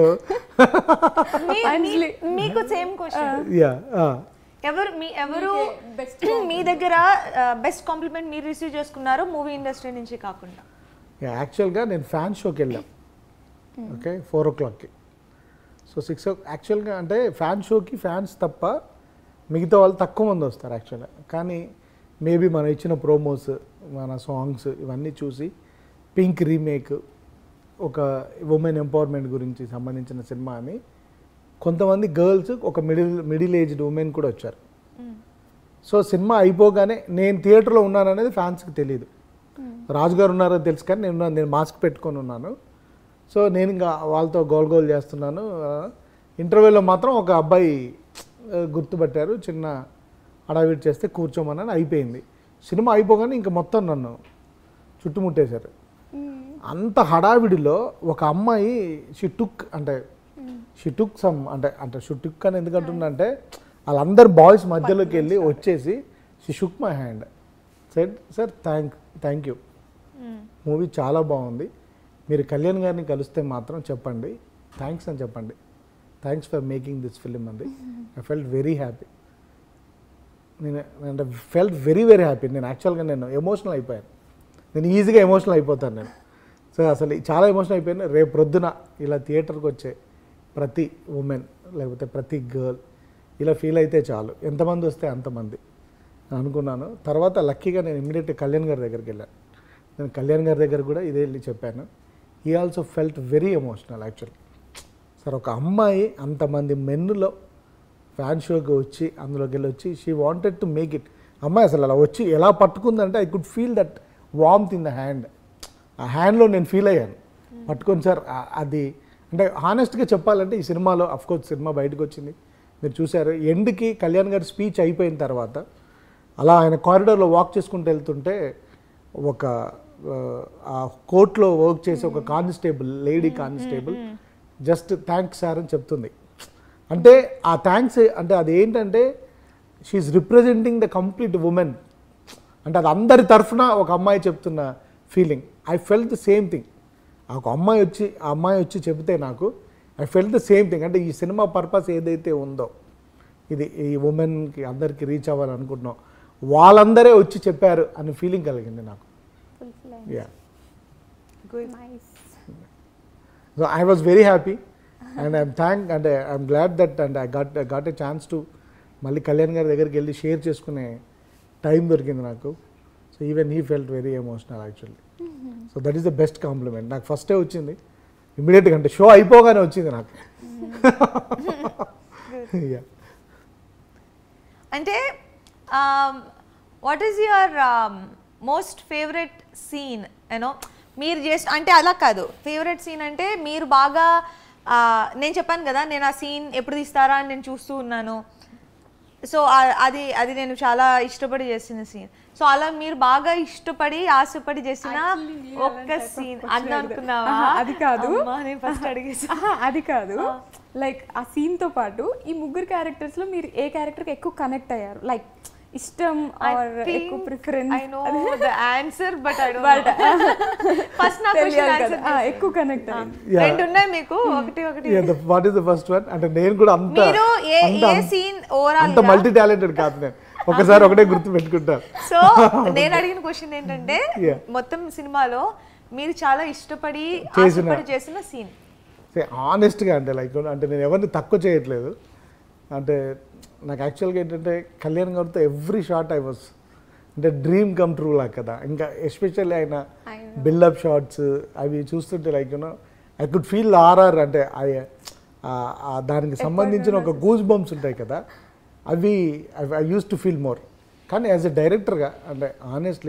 మీకు సేమ్ క్వశ్చన్, ఎవరు మీ ఎవరు మీ దగ్గర బెస్ట్ కాంప్లిమెంట్ మీరు రిసీవ్ చేసుకున్నారు మూవీ ఇండస్ట్రీ నుంచి కాకుండా? యాక్చువల్గా నేను ఫ్యాన్ షోకి వెళ్ళాం, ఓకే, ఫోర్ ఓ క్లాక్కి. సో సిక్స్ ఓ యాక్చువల్గా అంటే ఫ్యాన్ షోకి ఫ్యాన్స్ తప్ప మిగతా వాళ్ళు తక్కువ మంది వస్తారు యాక్చువల్గా. కానీ మేబీ మనం ఇచ్చిన ప్రోమోస్, మన సాంగ్స్ ఇవన్నీ చూసి పింక్ రీమేక్, ఒక ఉమెన్ ఎంపవర్మెంట్ గురించి సంబంధించిన సినిమా అని కొంతమంది గర్ల్స్, ఒక మిడిల్ మిడిల్ ఏజ్డ్ ఉమెన్ కూడా వచ్చారు. సో సినిమా అయిపోగానే నేను థియేటర్లో ఉన్నాననేది ఫ్యాన్స్కి తెలియదు. రాజుగారు ఉన్నారో తెలుసు, కానీ నేను నేను మాస్క్ పెట్టుకొని ఉన్నాను. సో నేను ఇంకా వాళ్ళతో గోల్ గోల్ చేస్తున్నాను. ఇంటర్వ్యూలో మాత్రం ఒక అబ్బాయి గుర్తుపట్టారు, చిన్న హడావిడి చేస్తే కూర్చోమని అయిపోయింది. సినిమా అయిపోగానే ఇంకా మొత్తం నన్ను చుట్టుముట్టేశారు. అంత హడావిడిలో ఒక అమ్మాయి షీ టుక్ అంటే షీ టుక్ సమ్ అంటే అంటే షీ టుక్ అని ఎందుకంటుందంటే వాళ్ళందరు బాయ్స్ మధ్యలోకి వెళ్ళి వచ్చేసి she shook my hand, said sir thank thank you, movie చాలా బాగుంది, మీరు కళ్యాణ్ గారిని కలిస్తే మాత్రం చెప్పండి థ్యాంక్స్ అని చెప్పండి, thanks for making this film అంది. I felt very happy. నేను అంటే ఫెల్ట్ వెరీ వెరీ హ్యాపీ. నేను యాక్చువల్గా నేను ఎమోషనల్ అయిపోయాను. నేను ఈజీగా ఎమోషనల్ అయిపోతాను నేను. సో అసలు చాలా ఎమోషనల్ అయిపోయాను. రేపు ప్రొద్దున ఇలా థియేటర్కి వచ్చే ప్రతి ఉమెన్ లేకపోతే ప్రతి గర్ల్ ఇలా ఫీల్ అయితే చాలు, ఎంతమంది వస్తే అంతమంది అనుకున్నాను. తర్వాత లక్కీగా నేను ఇమ్మీడియట్గా కళ్యాణ్ గారి దగ్గరికి వెళ్ళాను. నేను కళ్యాణ్ గారి దగ్గర కూడా ఇదే వెళ్ళి చెప్పాను. He also felt very emotional actually. Sir ఒక అమ్మాయి అంతమంది మెన్నులో ఫ్యాన్ షోకి వచ్చి అందులోకి వెళ్ళి వచ్చి she wanted to make it. అమ్మాయి అసలు అలా వచ్చి ఎలా పట్టుకుందంటే I could feel that warmth in the hand. ఆ హ్యాండ్లో నేను ఫీల్ అయ్యాను పట్టుకొని. సార్ అది అంటే హానెస్ట్గా చెప్పాలంటే ఈ సినిమాలో అఫ్కోర్స్ సినిమా బయటకు వచ్చింది, మీరు చూశారు. ఎండ్కి కళ్యాణ్ గారి స్పీచ్ అయిపోయిన తర్వాత అలా ఆయన కారిడార్లో వాక్ చేసుకుంటూ వెళ్తుంటే ఒక ఆ కోర్టులో వర్క్ చేసే ఒక constable, lady constable just thanks sir అని చెప్తుంది. అంటే ఆ థ్యాంక్స్ అంటే అది ఏంటంటే she's representing the complete women. అంటే అది అందరి తరఫున ఒక అమ్మాయి చెప్తున్న feeling. I felt the same thing. ఒక అమ్మాయి వచ్చి ఆ అమ్మాయి వచ్చి చెబితే నాకు I felt the same thing. అంటే ఈ సినిమా పర్పస్ ఏదైతే ఉందో ఇది ఈ ఉమెన్కి అందరికీ రీచ్ అవ్వాలనుకుంటున్నాం, వాళ్ళందరే వచ్చి చెప్పారు అనే ఫీలింగ్ కలిగింది నాకు. Yeah. Good. Nice. So I was very happy and I'm thank and I'm glad that and I got I got a chance to మళ్ళీ కళ్యాణ్ గారి దగ్గరికి వెళ్ళి షేర్ చేసుకునే టైం దొరికింది నాకు. So even he felt very emotional actually. So that is the best compliment. నాకు ఫస్టే వచ్చింది ఇమ్మీడియట్గా, అంటే షో అయిపోగానే వచ్చింది నాకు. అంటే what is your most favourite scene? You know మీరు చేసి అంటే అలా కాదు, ఫేవరెట్ సీన్ అంటే మీరు బాగా నేను చెప్పాను కదా నేను ఆ సీన్ ఎప్పుడు తీస్తారా అని నేను చూస్తూ ఉన్నాను. సో అది అది నేను చాలా ఇష్టపడి చేసిన సీన్. సో అలా మీరు బాగా ఇష్టపడి ఆశపడి చేసిన ఒక్క సీన్ అన్న అనుకున్నావా? అది కాదు, ఫస్ట్ అడిగేసి అది కాదు. లైక్ ఆ సీన్ తో పాటు ఈ ముగ్గురు క్యారెక్టర్స్ లో మీరు ఏ క్యారెక్టర్ కి ఎక్కువ కనెక్ట్ అయ్యారు? లైక్ ఇష్టం ఆర్ ఎక్కువ preference? I know the answer but I don't know. First నా క్వశ్చన్ ఆన్సర్ ఎక్కువ కనెక్ట్ అయ్యింది. రెండు ఉన్నాయి మీకు, ఒకటి ఒకటి. Yeah the what is the first one? అంటే నేను కూడా అంత మీరు ఏ ఏ సీన్ ఓవరాల్ అంత మల్టీ టాలెంటెడ్ కాదు నేను, ఒకసారి ఒకటే గుర్తు పెట్టుకుంటాను. సో నేను అడిగిన క్వశ్చన్ ఏంటంటే మొత్తం సినిమాలో మీరు చాలా ఇష్టపడి ఆశపడి చేసిన సీన్. ఆనెస్ట్గా అంటే లైక్ అంటే నేను ఎవరిని తక్కువ చేయట్లేదు. అంటే నాకు యాక్చువల్గా ఏంటంటే కళ్యాణ్ గారితో ఎవ్రీ షాట్ ఐ వాజ్ అంటే డ్రీమ్ కమ్ ట్రూ లా కదా. ఇంకా ఎస్పెషల్లీ ఆయన బిల్డప్ షాట్స్ అవి చూస్తుంటే like you know I could feel RR. అంటే దానికి సంబంధించిన ఒక గూస్ బంప్స్ ఉంటాయి కదా, అవి I used to feel more. కానీ యాజ్ ఎ డైరెక్టర్గా అంటే ఆనెస్ట్లీ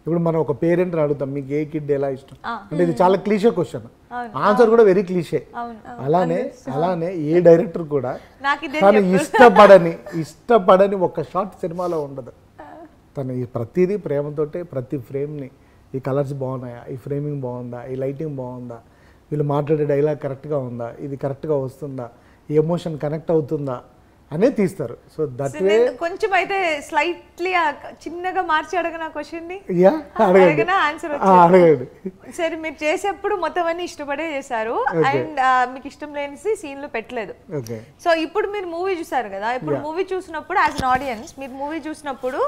ఇప్పుడు మనం ఒక పేరెంట్ని అడుగుతాం మీకు ఏ కిడ్ ఎలా ఇష్టం అంటే ఇది చాలా క్లీషే క్వశ్చన్, ఆన్సర్ కూడా వెరీ క్లీషే. అలానే అలానే ఏ డైరెక్టర్ కూడా తను ఇష్టపడని ఇష్టపడని ఒక షార్ట్ సినిమాలో ఉండదు. తను ఈ ప్రతిదీ ప్రేమతోటే ప్రతి ఫ్రేమ్ని ఈ కలర్స్ బాగున్నాయా, ఈ ఫ్రేమింగ్ బాగుందా, ఈ లైటింగ్ బాగుందా, వీళ్ళు మాట్లాడే డైలాగ్ కరెక్ట్గా ఉందా, ఇది కరెక్ట్గా వస్తుందా, ఈ ఎమోషన్ కనెక్ట్ అవుతుందా అనే తీస్తారు. సో దట్ వే కొంచెం అయితే స్లైట్లీ చిన్నగా మార్చి అడగనా క్వశ్చన్ ని యా అడగండి ఆన్సర్ అడగండి. సరే మీరు చేసేప్పుడు మొత్తం అన్ని ఇష్టపడే చేశారు అండ్ మీకు ఇష్టం లేని సీన్లు పెట్టలేదు. సో ఇప్పుడు మీరు మూవీ చూసారు కదా, ఇప్పుడు మూవీ చూసినప్పుడు యాజ్ అన్ ఆడియన్స్ మీరు మూవీ చూసినప్పుడు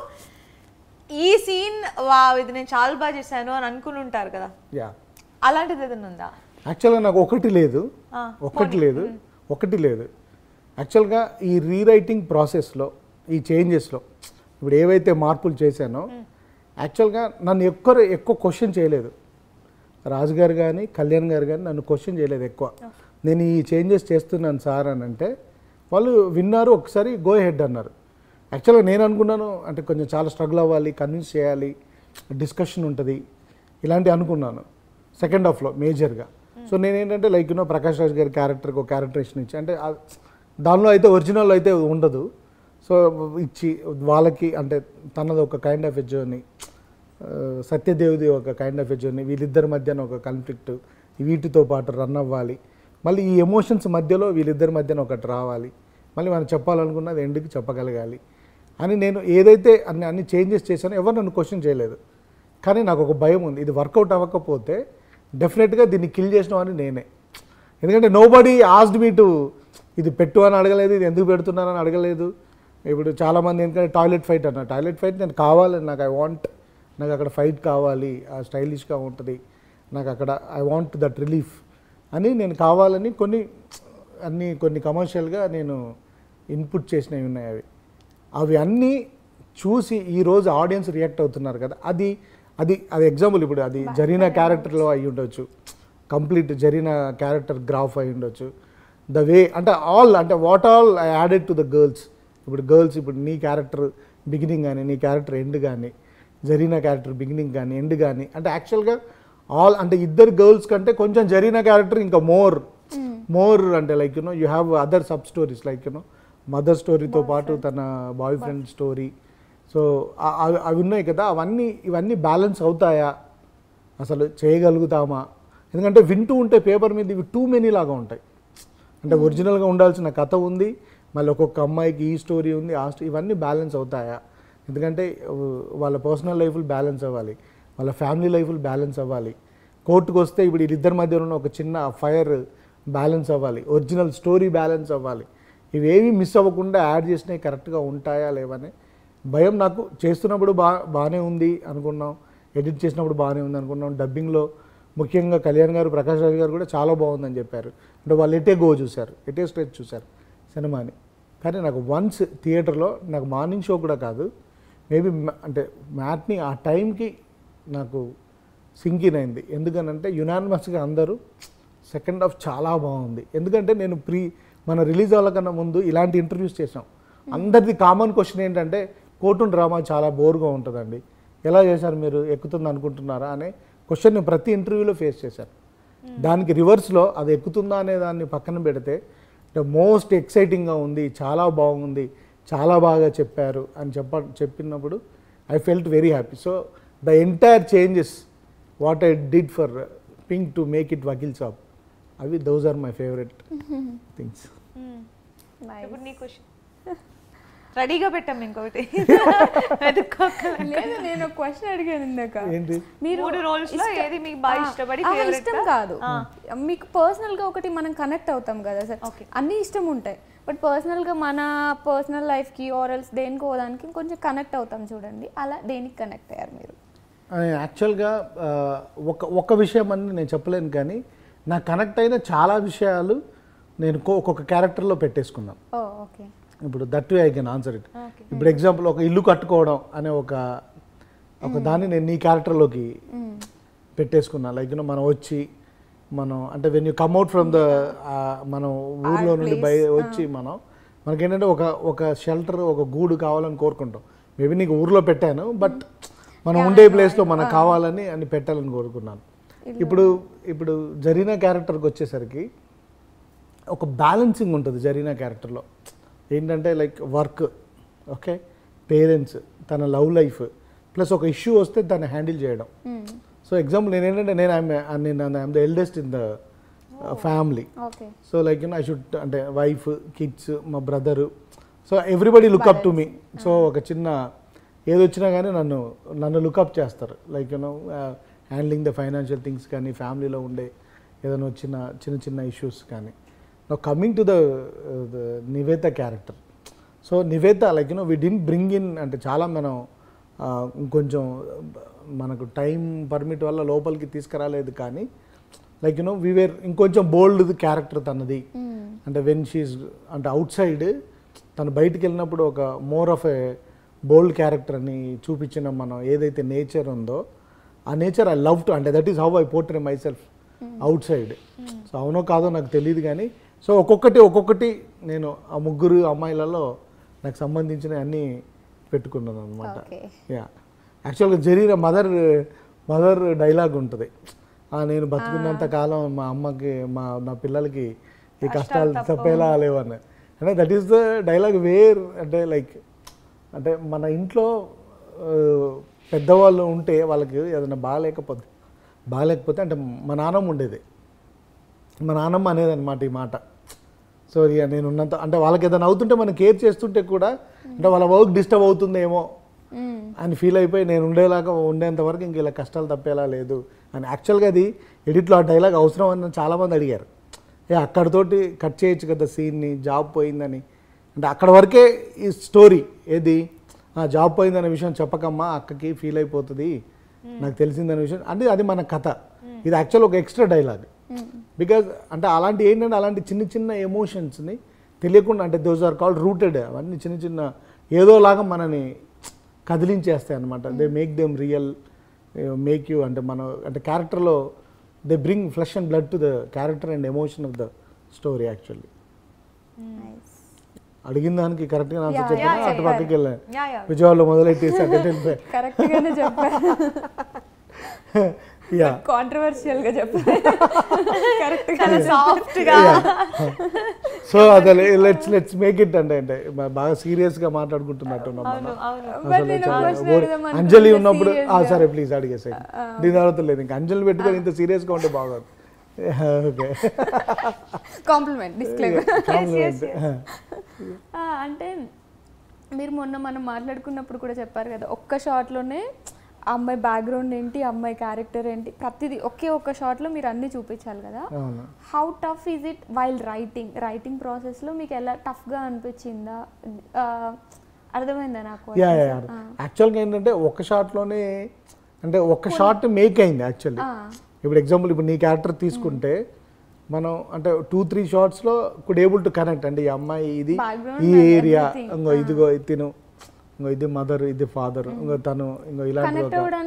ఈ సీన్ వా ఇది నేను చాలా బాగా చేశాను అని అనుకుని ఉంటారు కదా, అలాంటిది ఏదైనా ఉందా? యాక్చువల్గా నాకు ఒకటి లేదు ఒకటి లేదు ఒకటి లేదు యాక్చువల్గా ఈ రీరైటింగ్ ప్రాసెస్లో ఈ చేంజెస్లో ఇప్పుడు ఏవైతే మార్పులు చేశానో యాక్చువల్గా నన్ను ఎక్కువ ఎక్కువ క్వశ్చన్ చేయలేదు రాజు గారు కానీ కళ్యాణ్ గారు కానీ, నన్ను క్వశ్చన్ చేయలేదు ఎక్కువ. నేను ఈ చేంజెస్ చేస్తున్నాను సార్ అని అంటే వాళ్ళు విన్నారు, ఒకసారి గో హెడ్ అన్నారు. యాక్చువల్గా నేను అనుకున్నాను అంటే కొంచెం చాలా స్ట్రగుల్ అవ్వాలి, కన్విన్స్ చేయాలి, డిస్కషన్ ఉంటుంది ఇలాంటివి అనుకున్నాను సెకండ్ హాఫ్లో మేజర్గా. సో నేనేంటంటే లైక్ యూనో ప్రకాష్ రాజ్ గారి క్యారెక్టర్కి ఒక క్యారెక్టరేషన్ ఇచ్చి అంటే దానిలో అయితే ఒరిజినల్ అయితే ఉండదు, సో ఇచ్చి వాళ్ళకి అంటే తనది ఒక కైండ్ ఆఫ్ ఎ జర్నీ, సత్యదేవిది ఒక కైండ్ ఆఫ్ ఎ జర్నీ, వీళ్ళిద్దరి మధ్యన ఒక కాన్ఫ్లిక్ట్ వీటితో పాటు రన్ అవ్వాలి, మళ్ళీ ఈ ఎమోషన్స్ మధ్యలో వీళ్ళిద్దరి మధ్యన ఒకటి రావాలి, మళ్ళీ మనం చెప్పాలనుకున్నది ఎండ్కి చెప్పగలగాలి అని నేను ఏదైతే అన్ని అన్ని చేంజెస్ చేశానో ఎవరు నన్ను క్వశ్చన్ చేయలేదు. కానీ నాకు ఒక భయం ఉంది, ఇది వర్కౌట్ అవ్వకపోతే డెఫినెట్గా దీన్ని కిల్ చేసినాం అని నేనే. ఎందుకంటే nobody asked me to ఇది పెట్టు అని అడగలేదు, ఇది ఎందుకు పెడుతున్నారని అడగలేదు. ఇప్పుడు చాలామంది ఎందుకంటే టాయిలెట్ ఫైట్ అన్న టాయిలెట్ ఫైట్ నేను కావాలి, నాకు ఐ వాంట్ నాకు అక్కడ ఫైట్ కావాలి, స్టైలిష్గా ఉంటుంది, నాకు అక్కడ ఐ వాంట్ దట్ రిలీఫ్ అని నేను కావాలని కొన్ని అన్నీ కొన్ని కమర్షియల్గా నేను ఇన్పుట్ చేసినవి ఉన్నాయి. అవి అవి అన్నీ చూసి ఈరోజు ఆడియన్స్ రియాక్ట్ అవుతున్నారు కదా, అది అది అది ఎగ్జాంపుల్. ఇప్పుడు అది జరీనా క్యారెక్టర్లో అయి ఉండొచ్చు, కంప్లీట్ జరీనా క్యారెక్టర్ గ్రాఫ్ అయి ఉండొచ్చు, ద వే అంటే ఆల్ అంటే what all I added to the girls. ఇప్పుడు గర్ల్స్ ఇప్పుడు నీ క్యారెక్టర్ బిగినింగ్ కానీ నీ క్యారెక్టర్ ఎండ్ కానీ జరీనా క్యారెక్టర్ బిగినింగ్ కానీ ఎండ్ కానీ అంటే యాక్చువల్గా ఆల్ అంటే ఇద్దరు గర్ల్స్ కంటే కొంచెం జరీనా క్యారెక్టర్ ఇంకా మోర్ మోర్ అంటే like you know you have other sub stories like you know mother స్టోరీతో పాటు తన బాయ్ ఫ్రెండ్ స్టోరీ. సో అవి ఉన్నాయి కదా, అవన్నీ ఇవన్నీ బ్యాలెన్స్ అవుతాయా, అసలు చేయగలుగుతామా? ఎందుకంటే వింటూ ఉంటే పేపర్ మీద ఇవి టూ మెనీ లాగా ఉంటాయి. అంటే ఒరిజినల్గా ఉండాల్సిన కథ ఉంది, మళ్ళీ ఒక్కొక్క అమ్మాయికి ఈ స్టోరీ ఉంది, ఆ స్టోరీ, ఇవన్నీ బ్యాలెన్స్ అవుతాయా? ఎందుకంటే వాళ్ళ పర్సనల్ లైఫ్లు బ్యాలెన్స్ అవ్వాలి, వాళ్ళ ఫ్యామిలీ లైఫ్లు బ్యాలెన్స్ అవ్వాలి, కోర్టుకు వస్తే ఇప్పుడు వీళ్ళిద్దరి మధ్య ఉన్న ఒక చిన్న ఫైర్ బ్యాలెన్స్ అవ్వాలి, ఒరిజినల్ స్టోరీ బ్యాలెన్స్ అవ్వాలి. ఇవేవి మిస్ అవ్వకుండా యాడ్ చేసినవి కరెక్ట్గా ఉంటాయా లేవని భయం నాకు. చేస్తున్నప్పుడు బా బాగానే ఉంది అనుకున్నాం, ఎడిట్ చేసినప్పుడు బాగానే ఉంది అనుకున్నాం, డబ్బింగ్లో ముఖ్యంగా కళ్యాణ్ గారు ప్రకాష్ రాజ్ గారు కూడా చాలా బాగుందని చెప్పారు. అంటే వాళ్ళు ఎటే గో చూశారు, ఎటే స్ట్రెచ్ చూశారు సినిమాని. కానీ నాకు వన్స్ థియేటర్లో నాకు మార్నింగ్ షో కూడా కాదు, మేబీ అంటే మ్యాట్ని ఆ టైంకి నాకు సింకిన్ అయింది. ఎందుకనంటే యునానిమస్గా అందరూ సెకండ్ హాఫ్ చాలా బాగుంది. ఎందుకంటే నేను ప్రీ మన రిలీజ్ అవ్వకన్నా ముందు ఇలాంటి ఇంటర్వ్యూస్ చేసాం. అందరిది కామన్ క్వశ్చన్ ఏంటంటే కోర్టున్ డ్రామా చాలా బోర్గా ఉంటుందండి, ఎలా చేశారు మీరు, ఎక్కుతుంది అనుకుంటున్నారా అనే క్వశ్చన్ నేను ప్రతి ఇంటర్వ్యూలో ఫేస్ చేశాను. దానికి రివర్స్లో అది ఎక్కుతుందా అనే దాన్ని పక్కన పెడితే మోస్ట్ ఎక్సైటింగ్గా ఉంది, చాలా బాగుంది, చాలా బాగా చెప్పారు అని చెప్ప చెప్పినప్పుడు I felt very happy. So the entire changes what I did for Pink to make it Vakeel Saab, అవి those are my favourite things. ఇప్పుడు నీ క్వశ్చన్ రెడీగా పెట్టాం ఇంకొకటి. లేదు నేను క్వశ్చన్ అడిగాను ఇందాక, మీరు మూడు రోల్స్ లో ఏది మీకు బాగా ఇష్టపడి ఫేవరెట్ ఇష్టం కాదు, మీకు పర్సనల్ గా ఒకటి మనం కనెక్ట్ అవుతాం కదా సార్, అన్ని ఇష్టం ఉంటాయి బట్ పర్సనల్ గా మన పర్సనల్ లైఫ్ కి ఆర్ఎల్స్ దేనికో దానికి కొంచెం కనెక్ట్ అవుతాం చూడండి, అలా దేనికి కనెక్ట్ అయ్యారు మీరు? యాక్చువల్గా ఒక ఒక విషయం అని నేను చెప్పలేను, కానీ నాకు కనెక్ట్ అయిన చాలా విషయాలు నేను ఒక్కొక్క క్యారెక్టర్లో పెట్టేసుకున్నాను. ఓకే, ఇప్పుడు that way I can answer it. ఇప్పుడు ఎగ్జాంపుల్ ఒక ఇల్లు కట్టుకోవడం అనే ఒక ఒక దాన్ని నేను నీ క్యారెక్టర్లోకి పెట్టేసుకున్నా. లైక్ యూనో మనం వచ్చి మనం అంటే when you come out from the మనం ఊర్లో నుండి బయ వచ్చి మనం మనకేంటంటే ఒక ఒక షెల్టర్ ఒక గూడు కావాలని కోరుకుంటాం. మేబీ నీకు ఊర్లో పెట్టాను బట్ మనం ఉండే ప్లేస్లో మనకు కావాలని అని పెట్టాలని కోరుకున్నాను. ఇప్పుడు ఇప్పుడు జరీనా క్యారెక్టర్కి వచ్చేసరికి ఒక బ్యాలెన్సింగ్ ఉంటుంది జరీనా క్యారెక్టర్లో. ఏంటంటే లైక్ వర్క్, ఓకే, పేరెంట్స్, తన లవ్ లైఫ్, ప్లస్ ఒక ఇష్యూ వస్తే దాన్ని హ్యాండిల్ చేయడం. సో ఎగ్జాంపుల్ నేను ఏంటంటే నేను నేను I'm the eldest in the family. So like you know I should అంటే వైఫ్, కిడ్స్, మా brother, so everybody look up to me. So ఒక చిన్న ఏదొచ్చినా కానీ నన్ను నన్ను లుక్అప్ చేస్తారు, like you know handling the financial things కానీ, ఫ్యామిలీలో ఉండే ఏదైనా వచ్చిన చిన్న చిన్న ఇష్యూస్ కానీ. Now coming to the Nivetha character. So Nivetha like you know we didn't bring in అంటే చాలా మనం ఇంకొంచెం మనకు టైం పర్మిట్ వల్ల లోపలికి తీసుకురాలేదు, కానీ లైక్ యూనో వీవేర్ ఇంకొంచెం బోల్డ్ క్యారెక్టర్ తనది. అంటే వెన్ షీజ్ అంటే అవుట్ సైడ్ తను బయటికి వెళ్ళినప్పుడు ఒక more of a bold character అని చూపించిన మనం ఏదైతే నేచర్ ఉందో ఆ నేచర్ ఐ లవ్ టు, అంటే that is how I portray myself outside. So అవునో కాదో నాకు తెలియదు కానీ సో ఒక్కొక్కటి ఒక్కొక్కటి నేను ఆ ముగ్గురు అమ్మాయిలలో నాకు సంబంధించిన అన్నీ పెట్టుకున్నాను అనమాట. యా, యాక్చువల్గా జరీనా మదర్ మదర్ డైలాగ్ ఉంటుంది, నేను బతుకున్నంత కాలం మా అమ్మకి మా నా పిల్లలకి ఈ కష్టాలు తప్పేలా లేవని. అంటే that is the dialogue where అంటే లైక్ అంటే మన ఇంట్లో పెద్దవాళ్ళు ఉంటే వాళ్ళకి ఏదైనా బాగాలేకపోతే బాగాలేకపోతే అంటే మా నాన్నమ్మ ఉండేది, మా నాన్నమ్మ అనేది అనమాట ఈ మాట. సో ఇక నేను ఉన్నంత అంటే వాళ్ళకి ఏదైనా అవుతుంటే మనం కేర్ చేస్తుంటే కూడా అంటే వాళ్ళ వర్క్ డిస్టర్బ్ అవుతుందేమో అని ఫీల్ అయిపోయి నేను ఉండేలాగా ఉండేంత వరకు ఇంక ఇలా కష్టాలు తప్పేలా లేదు అని. యాక్చువల్గా అది ఎడిట్లో ఆ డైలాగ్ అవసరం అని చాలామంది అడిగారు, ఏ అక్కడితోటి కట్ చేయొచ్చు కదా సీన్ని, జాబ్ పోయిందని. అంటే అక్కడ వరకే ఈ స్టోరీ ఏది జాబ్ పోయిందనే విషయం చెప్పకమ్మా, అక్కకి ఫీల్ అయిపోతుంది నాకు తెలిసిందనే విషయం అంటే అది మన కథ. ఇది యాక్చువల్ ఒక ఎక్స్ట్రా డైలాగ్ బికాజ్ అంటే అలాంటి ఏంటంటే అలాంటి చిన్న చిన్న ఎమోషన్స్ని తెలియకుండా అంటే దోస్ ఆర్ కాల్డ్ రూటెడ్, అవన్నీ చిన్న చిన్న ఏదోలాగా మనని కదిలించేస్తాయి అనమాట. They make them real, make you అంటే మన అంటే క్యారెక్టర్లో they bring flesh and blood to the character and emotion of the story. Actually అడిగిన దానికి కరెక్ట్గా ఆన్సర్ చెప్పాను, అటు పక్కకి వెళ్ళాను, విజయవాడలో మొదలెట్టేసి అక్కడ వెళ్ళిపోయాను. కరెక్ట్గానే చెప్పాను, యా కాంట్రవర్షియల్ గా చెప్పాను, కరెక్ట్గా సాఫ్ట్ గా. సో అదే లెట్స్ లెట్స్ మేక్ ఇట్ అంటే అంటే బాగా సీరియస్ గా మాట్లాడుకుంటున్నట్టు ఉన్నాం మనం. అంజలి ఉన్నప్పుడు సరే ప్లీజ్ అడిగేసాయి, దీని తర్వాత లేదు ఇంకా అంజలి పెట్టుకొని ఇంత సీరియస్ గా ఉంటే బాగోదు. Okay, compliment disclaimer. అంటే మీరు మొన్న మనం మాట్లాడుకున్నప్పుడు కూడా చెప్పారు కదా, ఒక్క షాట్లోనే అమ్మాయి బ్యాక్గ్రౌండ్ ఏంటి, అమ్మాయి క్యారెక్టర్ ఏంటి, ప్రతిదీ ఒకే ఒక్క షాట్లో మీరు అన్నీ చూపించాలి కదా. How tough is it while writing writing ప్రాసెస్లో మీకు ఎలా టఫ్గా అనిపించిందా? అర్థమైందా నాకు? యాక్చువల్గా ఏంటంటే ఒక షాట్లోనే అంటే ఒక షాట్ మేక్ అయింది యాక్చువల్లీ. ఇప్పుడు ఎగ్జాంపుల్ ఇప్పుడు నీ క్యారెక్టర్ తీసుకుంటే మనం అంటే టూ త్రీ షార్ట్స్లో కుడ్ ఏబుల్ టు కనెక్ట్ అంటే ఈ అమ్మాయి ఇది ఈ ఏరియా, ఇంకో ఇదిగో తిను, ఇంకో ఇది మదర్, ఇది ఫాదర్, ఇంకో తను, ఇంకో ఇలాంటి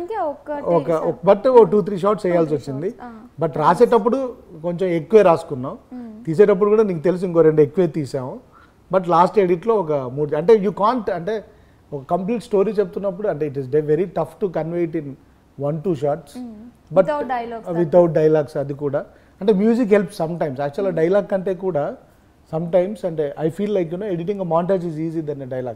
ఒక బట్ ఓ టూ త్రీ షార్ట్స్ వేయాల్సి వచ్చింది. బట్ రాసేటప్పుడు కొంచెం ఎక్కువే రాసుకున్నాం, తీసేటప్పుడు కూడా నీకు తెలుసు ఇంకో రెండు ఎక్కువే తీసాము. బట్ లాస్ట్ ఎడిట్లో ఒక మూడు అంటే యూ కాంట్ అంటే ఒక కంప్లీట్ స్టోరీ చెప్తున్నప్పుడు అంటే it is very tough to convey it in one two shorts but without dialogues. అది కూడా అంటే మ్యూజిక్ హెల్ప్ సమ్ టైమ్స్. యాక్చువల్గా డైలాగ్ కంటే కూడా సమ్ టైమ్స్ అంటే I feel like you know editing montage is easy then dialogue.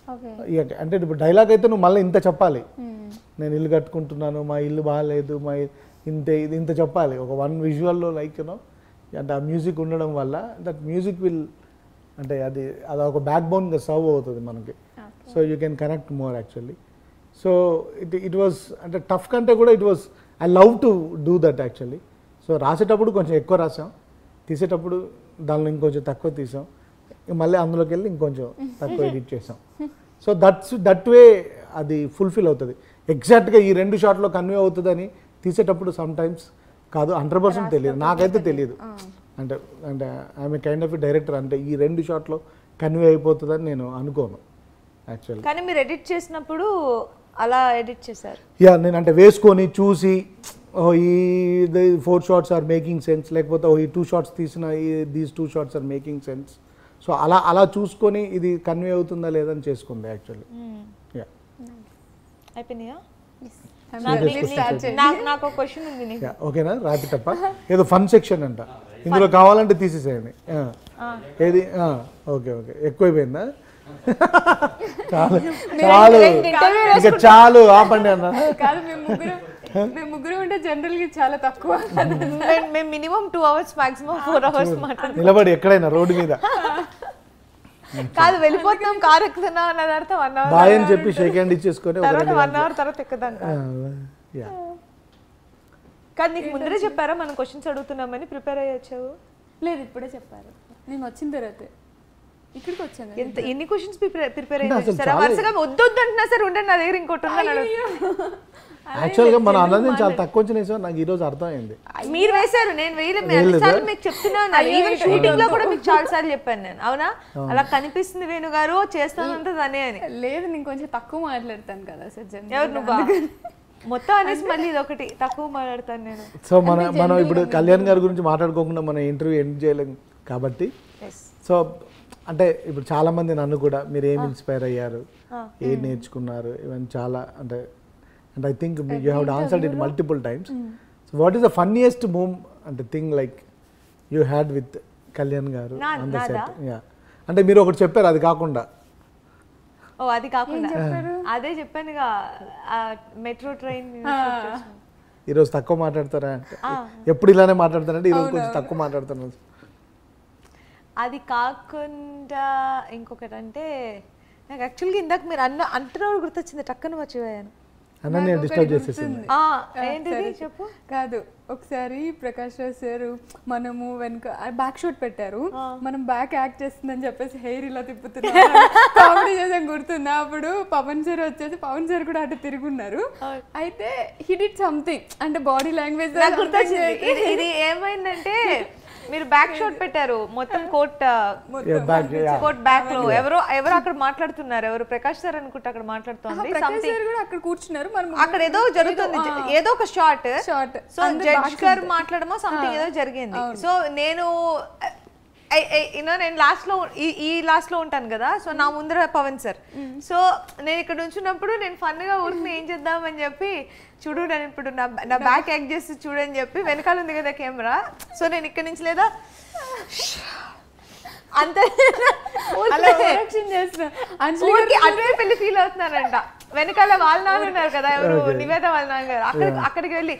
అంటే ఇప్పుడు డైలాగ్ అయితే నువ్వు మళ్ళీ ఇంత చెప్పాలి, నేను ఇల్లు కట్టుకుంటున్నాను, మా ఇల్లు బాగాలేదు, మా ఇంత ఇది ఇంత చెప్పాలి ఒక వన్ విజువల్లో లైక్ యూనో. అంటే ఆ మ్యూజిక్ ఉండడం వల్ల దట్ మ్యూజిక్ విల్ అంటే అది అది ఒక బ్యాక్ బోన్గా సర్వ్ అవుతుంది మనకి. So you can connect more actually. So it it was అంటే టఫ్ కంటే కూడా it was I love to do that actually. So రాసేటప్పుడు కొంచెం ఎక్కువ రాసాం, తీసేటప్పుడు దానిలో ఇంకొంచెం తక్కువ తీసాం, మళ్ళీ అందులోకి వెళ్ళి ఇంకొంచెం తక్కువ ఎడిట్ చేసాం. సో దట్స్ దట్ వే అది ఫుల్ఫిల్ అవుతుంది. ఎగ్జాక్ట్గా ఈ రెండు షాట్లో కన్వే అవుతుందని తీసేటప్పుడు సమ్ టైమ్స్ కాదు, హండ్రెడ్ పర్సెంట్ తెలియదు, నాకైతే తెలియదు. అంటే అంటే I'm a kind of director, అంటే ఈ రెండు షాట్లో కన్వే అయిపోతుందని నేను అనుకోను యాక్చువల్లీ. కానీ మీరు ఎడిట్ చేసినప్పుడు అలా ఎడిట్ చేశారు? యా, నేను అంటే వేసుకొని చూసి ఓ ఈ four shorts are making sense, లేకపోతే ఓ ఈ టూ షార్ట్స్ తీసిన ఈ these two shorts are making sense. So అలా అలా చూసుకొని ఇది కన్వే అవుతుందా లేదని చేసుకుంది యాక్చువల్లీ. యా, అయిపోయినాయా? నాకు నాకు ఒక క్వశ్చన్ ఉంది నీకు. ఓకేనా రాపి తప్ప ఏదో ఫన్ సెక్షన్ అంట ఇందులో కావాలంటే తీసేసేయండి. ఏది ఓకే ఓకే ఎక్కువైపోయిందా? చాలు చాలు ఇంకా చాలు ఆపండి అన్న. కాదు మేము ముగ్గురు మేము ముగ్గురు ఉంటే జనరల్ గా చాలా తక్కువ. మేము minimum two hours maximum four hours మాట్లాడు నిలబడి ఎక్కడైనా రోడ్డు మీద కాదు వెళ్ళిపోతున్నాం కారు ఎక్కుతున్నాం అన్న తర్వాత వన్ అవర్ బాయ్ అని చెప్పి షేక్ హ్యాండ్ ఇచ్చేసుకొని తర్వాత వన్ అవర్ తర్వాత ఎక్కుదాం. కానీ నీకు ముందరే చెప్పారా మనం క్వశ్చన్స్ అడుగుతున్నామని ప్రిపేర్ అయ్యి వచ్చావు? లేదు ఇప్పుడే చెప్పారు. నేను వచ్చిన తర్వాత ఇక్కడికి వచ్చాను. ఎంత ఎన్ని క్వశ్చన్స్ ప్రిపేర్ ప్రిపేర్ అయ్యి సరే వరుసగా వద్దు వద్దు అంటున్నా సరే ఉండండి నా దగ్గర ఇంకోటి ఉందని. యాక్చువల్గా మన అన్నది చాలా తక్కువ వచ్చిన నాకు ఈ రోజు అర్థమైంది. మీరు వేశారు నేను వేయలేదు మీకు చెప్తున్నాను. ఈవెన్ షూటింగ్ లో కూడా మీకు చాలా సార్లు చెప్పాను నేను. అవునా అలా కనిపిస్తుంది వేణు గారు చేస్తానంటే అనే అని. లేదు నేను కొంచెం తక్కువ మాట్లాడతాను కదా సార్. ఎవరు నువ్వు మొత్తం అనేసి మళ్ళీ ఇది ఒకటి తక్కువ మాట్లాడతాను నేను. సో మన మనం ఇప్పుడు కళ్యాణ్ గారి గురించి మాట్లాడుకోకుండా మన ఇంటర్వ్యూ ఎండ్ చేయలేము కాబట్టి సో అంటే ఇప్పుడు చాలా మంది నన్ను కూడా మీరు ఏం ఇన్స్పైర్ అయ్యారు ఏం నేర్చుకున్నారు ఇవన్నీ చాలా అంటే and I think you have answered it multiple times. So what is the funniest move and the thing like you had with Kalyan garu on the set? Yeah. అంటే మీరు ఒకటి చెప్పారు అది కాకుండా. ఓ అది కాకుండా అదే చెప్పానుగా మెట్రో ట్రైన్ ఈరోజు తక్కువ మాట్లాడతారా అంటే ఎప్పుడు ఇలానే మాట్లాడతారంటే ఈరోజు కొంచెం తక్కువ మాట్లాడుతున్నారు. అది కాకుండా ఇంకొకటి అంటే నాకు యాక్చువల్గా ఇందాక మీరు అన్న అంటున్నారు గుర్తొచ్చింది టక్కన మర్చిపోయాను. అనన్య డిస్టర్బ్ చేసేసింది. ఏంటిది చెప్పు. కాదు ఒకసారి ప్రకాష్ రాజ్ సార్ మనము వెనక బ్యాక్ షాట్ పెట్టారు మనం బ్యాక్ యాక్ట్ చేస్తుందని చెప్పేసి హెయిర్ ఇలా తిప్పుతున్నారు కామెడీ చేసాం గుర్తుందా? అప్పుడు పవన్ సార్ వచ్చేసి పవన్ సార్ కూడా అటు తిరుగున్నారు. అయితే హీ డిడ్ సంథింగ్ అంటే బాడీ లాంగ్వేజ్ గుర్తొచ్చింది. ఇది ఏమైందంటే మీరు బ్యాక్ షాట్ పెట్టారు మొత్తం కోట్ కోట్ బ్యాక్ లో ఎవరో ఎవరో అక్కడ మాట్లాడుతున్నారు. ఎవరు ప్రకాష్ సార్ అనుకుంటే అక్కడ మాట్లాడుతుంది. అక్కడ కూర్చున్నారు అక్కడ ఏదో జరుగుతుంది ఏదో ఒక షార్ట్ షార్ట్ సో జడ్జ్ గారు మాట్లాడమో సంథింగ్ ఏదో జరిగింది. సో నేను యూనో నేను లాస్ట్ లో ఈ లాస్ట్ లో ఉంటాను కదా. సో నా ముందర పవన్ సార్. సో నేను ఇక్కడ ఉంచున్నప్పుడు నేను ఫన్ గా ఊరికి ఏం చేద్దామని చెప్పి చూడు నేను ఇప్పుడు నా నా బ్యాక్ యాక్ట్ చేసి చూడని చెప్పి వెనకాల ఉంది కదా కెమెరా. సో నేను ఇక్కడ నుంచి లేదా అంత అటువే పెళ్లి ఫీల్ అవుతున్నానంట. వెనకాల వాళ్ళ నాన్న ఉన్నారు కదా ఎవరు నివేద వాళ్ళ నాన్నగారు అక్కడ అక్కడికి వెళ్ళి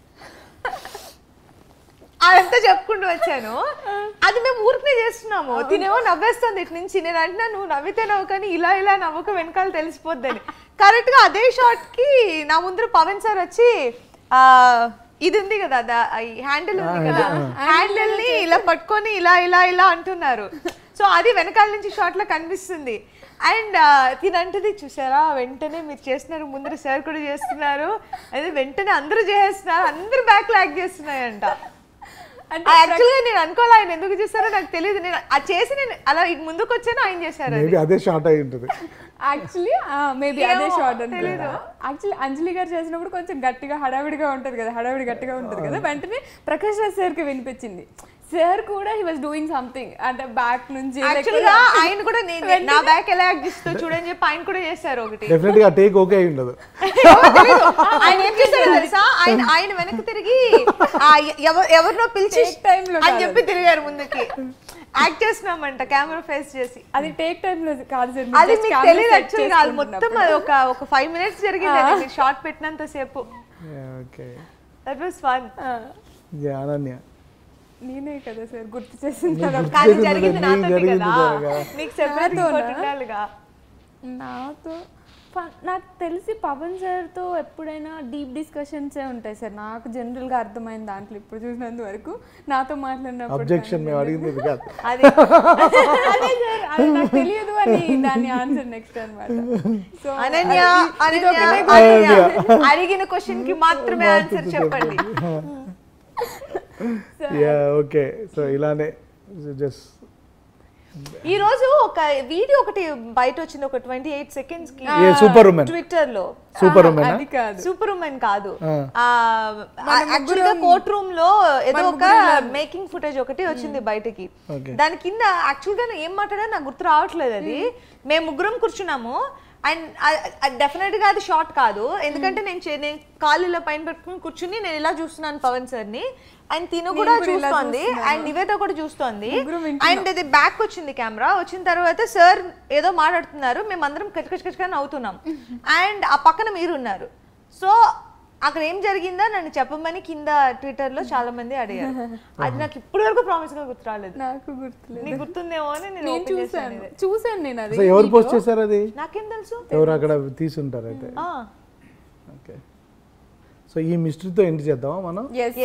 అదంతా చెప్పుకుంటూ వచ్చాను. అది మేము ఊరికనే చేస్తున్నాము. తినేమో నవ్వేస్తుంది ఇటు నుంచి. నేను అంటున్నా నువ్వు నవ్వితే నవ్వు కానీ ఇలా ఇలా నవ్వక వెనకాల తెలిసిపోద్దని. కరెక్ట్ గా అదే షాట్ కి నా ముందర పవన్ సార్ వచ్చి ఆ ఇది ఉంది కదా హ్యాండిల్ ఉంది కదా హ్యాండిల్ ని ఇలా పట్టుకొని ఇలా ఇలా ఇలా అంటున్నారు. సో అది వెనకాల నుంచి షాట్ లో కనిపిస్తుంది. అండ్ తినంటది చూసారా వెంటనే మీరు చేస్తున్నారు ముందర సార్ కూడా చేస్తున్నారు అదే వెంటనే అందరూ చేస్తున్నారు అందరూ బ్యాక్ లో యాక్ట్ చేస్తున్నాయంట. యాక్చువల్గా నేను అనుకోవాలి ఆయన ఎందుకు చేస్తారో నాకు తెలియదు. నేను అది చేసి నేను అలా ముందుకు వచ్చాను ఆయన చేశారు. అదే షార్ట్ అయి ఉంటుంది యాక్చువల్లీ మేబీ అదే షార్ట్ తెలియదు. యాక్చువల్లీ అంజలి గారు చేసినప్పుడు కొంచెం గట్టిగా హడావిడిగా ఉంటుంది కదా హడావిడి గట్టిగా ఉంటుంది కదా. వెంటనే ప్రకాష్ రాజ్ సార్కి వినిపించింది. సార్ కూడా హీ వాస్ డూయింగ్ సంథింగ్ అంటే బ్యాక్ నుంచి యాక్చువల్గా ఆయన కూడా నా బ్యాక్ ఎలా యాక్ట్ చేస్తా చూడని చెప్పి ఆయన కూడా చేశారు ఒకటి. డెఫినెట్ గా టేక్ ఓకే అయి ఉండదు. ఆయన ఏం చేశారు తెలుసా ఆయన ఆయన వెనక్కి తిరిగి ఎవరినో పిలిచి అని చెప్పి తిరిగారు ముందుకి. యాక్ట్ చేస్తున్నామంట కెమెరా ఫేస్ చేసి. అది టేక్ టైం లో కాదు సార్. అది మీకు తెలియదు యాక్చువల్గా అది మొత్తం ఒక ఒక ఫైవ్ మినిట్స్ జరిగింది మీరు షార్ట్ పెట్టినంత సేపు. Okay that was fun. Ananya నేనే కదా సార్ గుర్తు చేసింది. కానీ జరిగింది నాతో కదా నీకు సెపరేట్ ఉండాలిగా. నాతో నాకు తెలిసి పవన్ సార్తో ఎప్పుడైనా డీప్ డిస్కషన్సే ఉంటాయి సార్ నాకు జనరల్గా అర్థమైన దాంట్లో ఇప్పుడు చూసినంత వరకు. నాతో మాట్లాడినప్పుడు అబ్జెక్షన్ మేము అడిగింది కాదు అదే సార్ అది నాకు తెలియదు అని దాని ఆన్సర్ నెక్స్ట్ అన్నమాట. సో అనన్య అడిగిన క్వశ్చన్ కి మాత్రమే ఆన్సర్ చెప్పండి. యా ఓకే సో ఇలానే జస్ట్ ఈ రోజు ఒక వీడియో ఒకటి బయట వచ్చింది ఒక ట్వంటీ ఎయిట్ సెకండ్స్ కి సూపర్ ఉమెన్ ట్విట్టర్ లో. సూపర్ ఉమెన్ అది కాదు సూపర్ ఉమెన్ కాదు యాక్చువల్ గా కోర్ట్ రూమ్ లో ఏదో ఒక మేకింగ్ ఫుటేజ్ ఒకటి వచ్చింది బయటకి. దాని కింద యాక్చువల్ గా ఏం మాట్లాడా నాకు గుర్తు రావట్లేదు. అది మేము ముగ్గురం కూర్చున్నాము అండ్ డెఫినెట్గా అది షార్ట్ కాదు, ఎందుకంటే నేను నేను కాళ్ళలో పైన పెట్టుకుని కూర్చుని నేను ఇలా చూస్తున్నాను పవన్ సార్ని, అండ్ తిను కూడా చూస్తోంది, అండ్ నివేద కూడా చూస్తోంది, అండ్ అది బ్యాక్ వచ్చింది కెమెరా. వచ్చిన తర్వాత సార్ ఏదో మాట్లాడుతున్నారు, మేమందరం కచకచకచగా నవ్వుతున్నాం, అండ్ ఆ పక్కన మీరు ఉన్నారు. సో అక్కడ ఏం జరిగిందో నన్ను చెప్పమని కింద ట్విట్టర్ లో చాలా మంది అడిగారు. అది నాకు ఇప్పటి వరకు ప్రామిస్ గా గుర్తు రాలేదు. నాకు గుర్తులేదు. నీకు గుర్తుందేమో అని నేను చూసాను చూసాను నేను అది. ఎవరు పోస్ట్ చేశారు అది? నాకేం తెలుసు, ఎవరు అక్కడ తీసుంటారు అయితే. ఓకే, సో ఈ మిస్టరీతో ఎండ్ చేద్దామా మనం?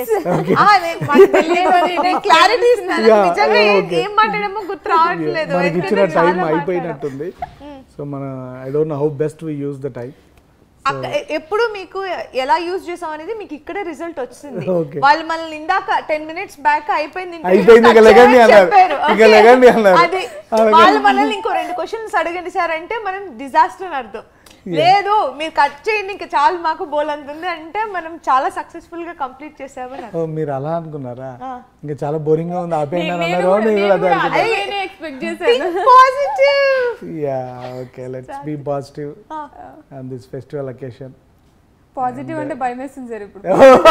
క్లారిటీ ఇస్తాను, ఏం మాట్లాడేమో గుర్తు రావట్లేదు, మనకి ఇచ్చిన టైం అయిపోయినట్టుంది. సో మన I don't know how best we use the time. ఎప్పుడు మీకు ఎలా యూజ్ చేసాం అనేది మీకు ఇక్కడే రిజల్ట్ వచ్చింది. వాళ్ళు మనల్ని ఇందాక టెన్ మినిట్స్ బ్యాక్ అయిపోయింది చెప్పారు, అది వాళ్ళు మనల్ని ఇంకో రెండు క్వశ్చన్స్ అడగండి సార్ అంటే మనం డిజాస్టర్ అని అర్థం. లేదు మీరు కట్ చేయండి ఇంకా చాలు మాకు బోలంతుంది అంటే మనం చాలా సక్సెస్ఫుల్ గా కంప్లీట్ చేసామని. మీరు అలా అనుకున్నారా? ఇంకా చాలా బోరింగ్ గా ఉంది ఆపేయండి అన్నారు. Yeah okay, let's be positive on this festival occasion. Positive అంటే భయం వేస్తుంది సార్ ఇప్పుడు.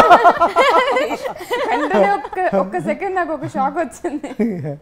ఒక్క సెకండ్ నాకు ఒక షాక్ వచ్చింది.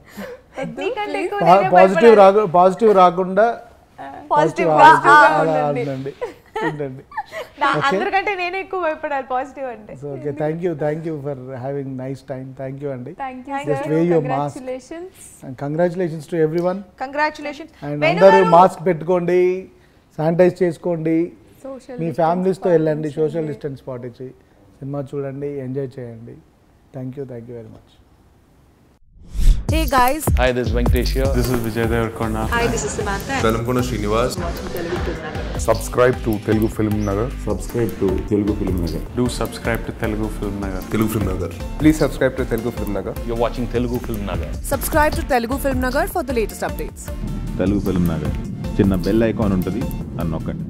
పాజిటివ్ రాకు పాజిటివ్ రాకుండా పాజిటివ్ ఉండండి. అందరికంటే నేను ఎక్కువ భయపడాలి పాజిటివ్ అంటే. So okay, thank you thank you for having nice time. Thank you అండి. Just wear your mask. Congratulations to everyone. Congratulations. And అందరూ మాస్క్ పెట్టుకోండి, శానిటైజ్ చేసుకోండి, మీ ఫ్యామిలీస్తో వెళ్ళండి, సోషల్ డిస్టెన్స్ పాటించి సినిమా చూడండి, ఎంజాయ్ చేయండి. Thank you thank you very much. Hey guys. Hi, this is Venkatesh here. This is Vijay Devarkonda. Hi, this is Samantha. Velamkonda Srinivas. Subscribe to Telugu Film Nagar. Subscribe to Telugu Film Nagar. Do subscribe to Telugu Film Nagar. Telugu Film Nagar. Please subscribe to Telugu Film Nagar. You're watching Telugu Film Nagar. Subscribe to Telugu Film Nagar for the latest updates. Telugu Film Nagar. చిన్న బెల్ ఐకాన్ ఉంటుంది, అని నొక్కండి.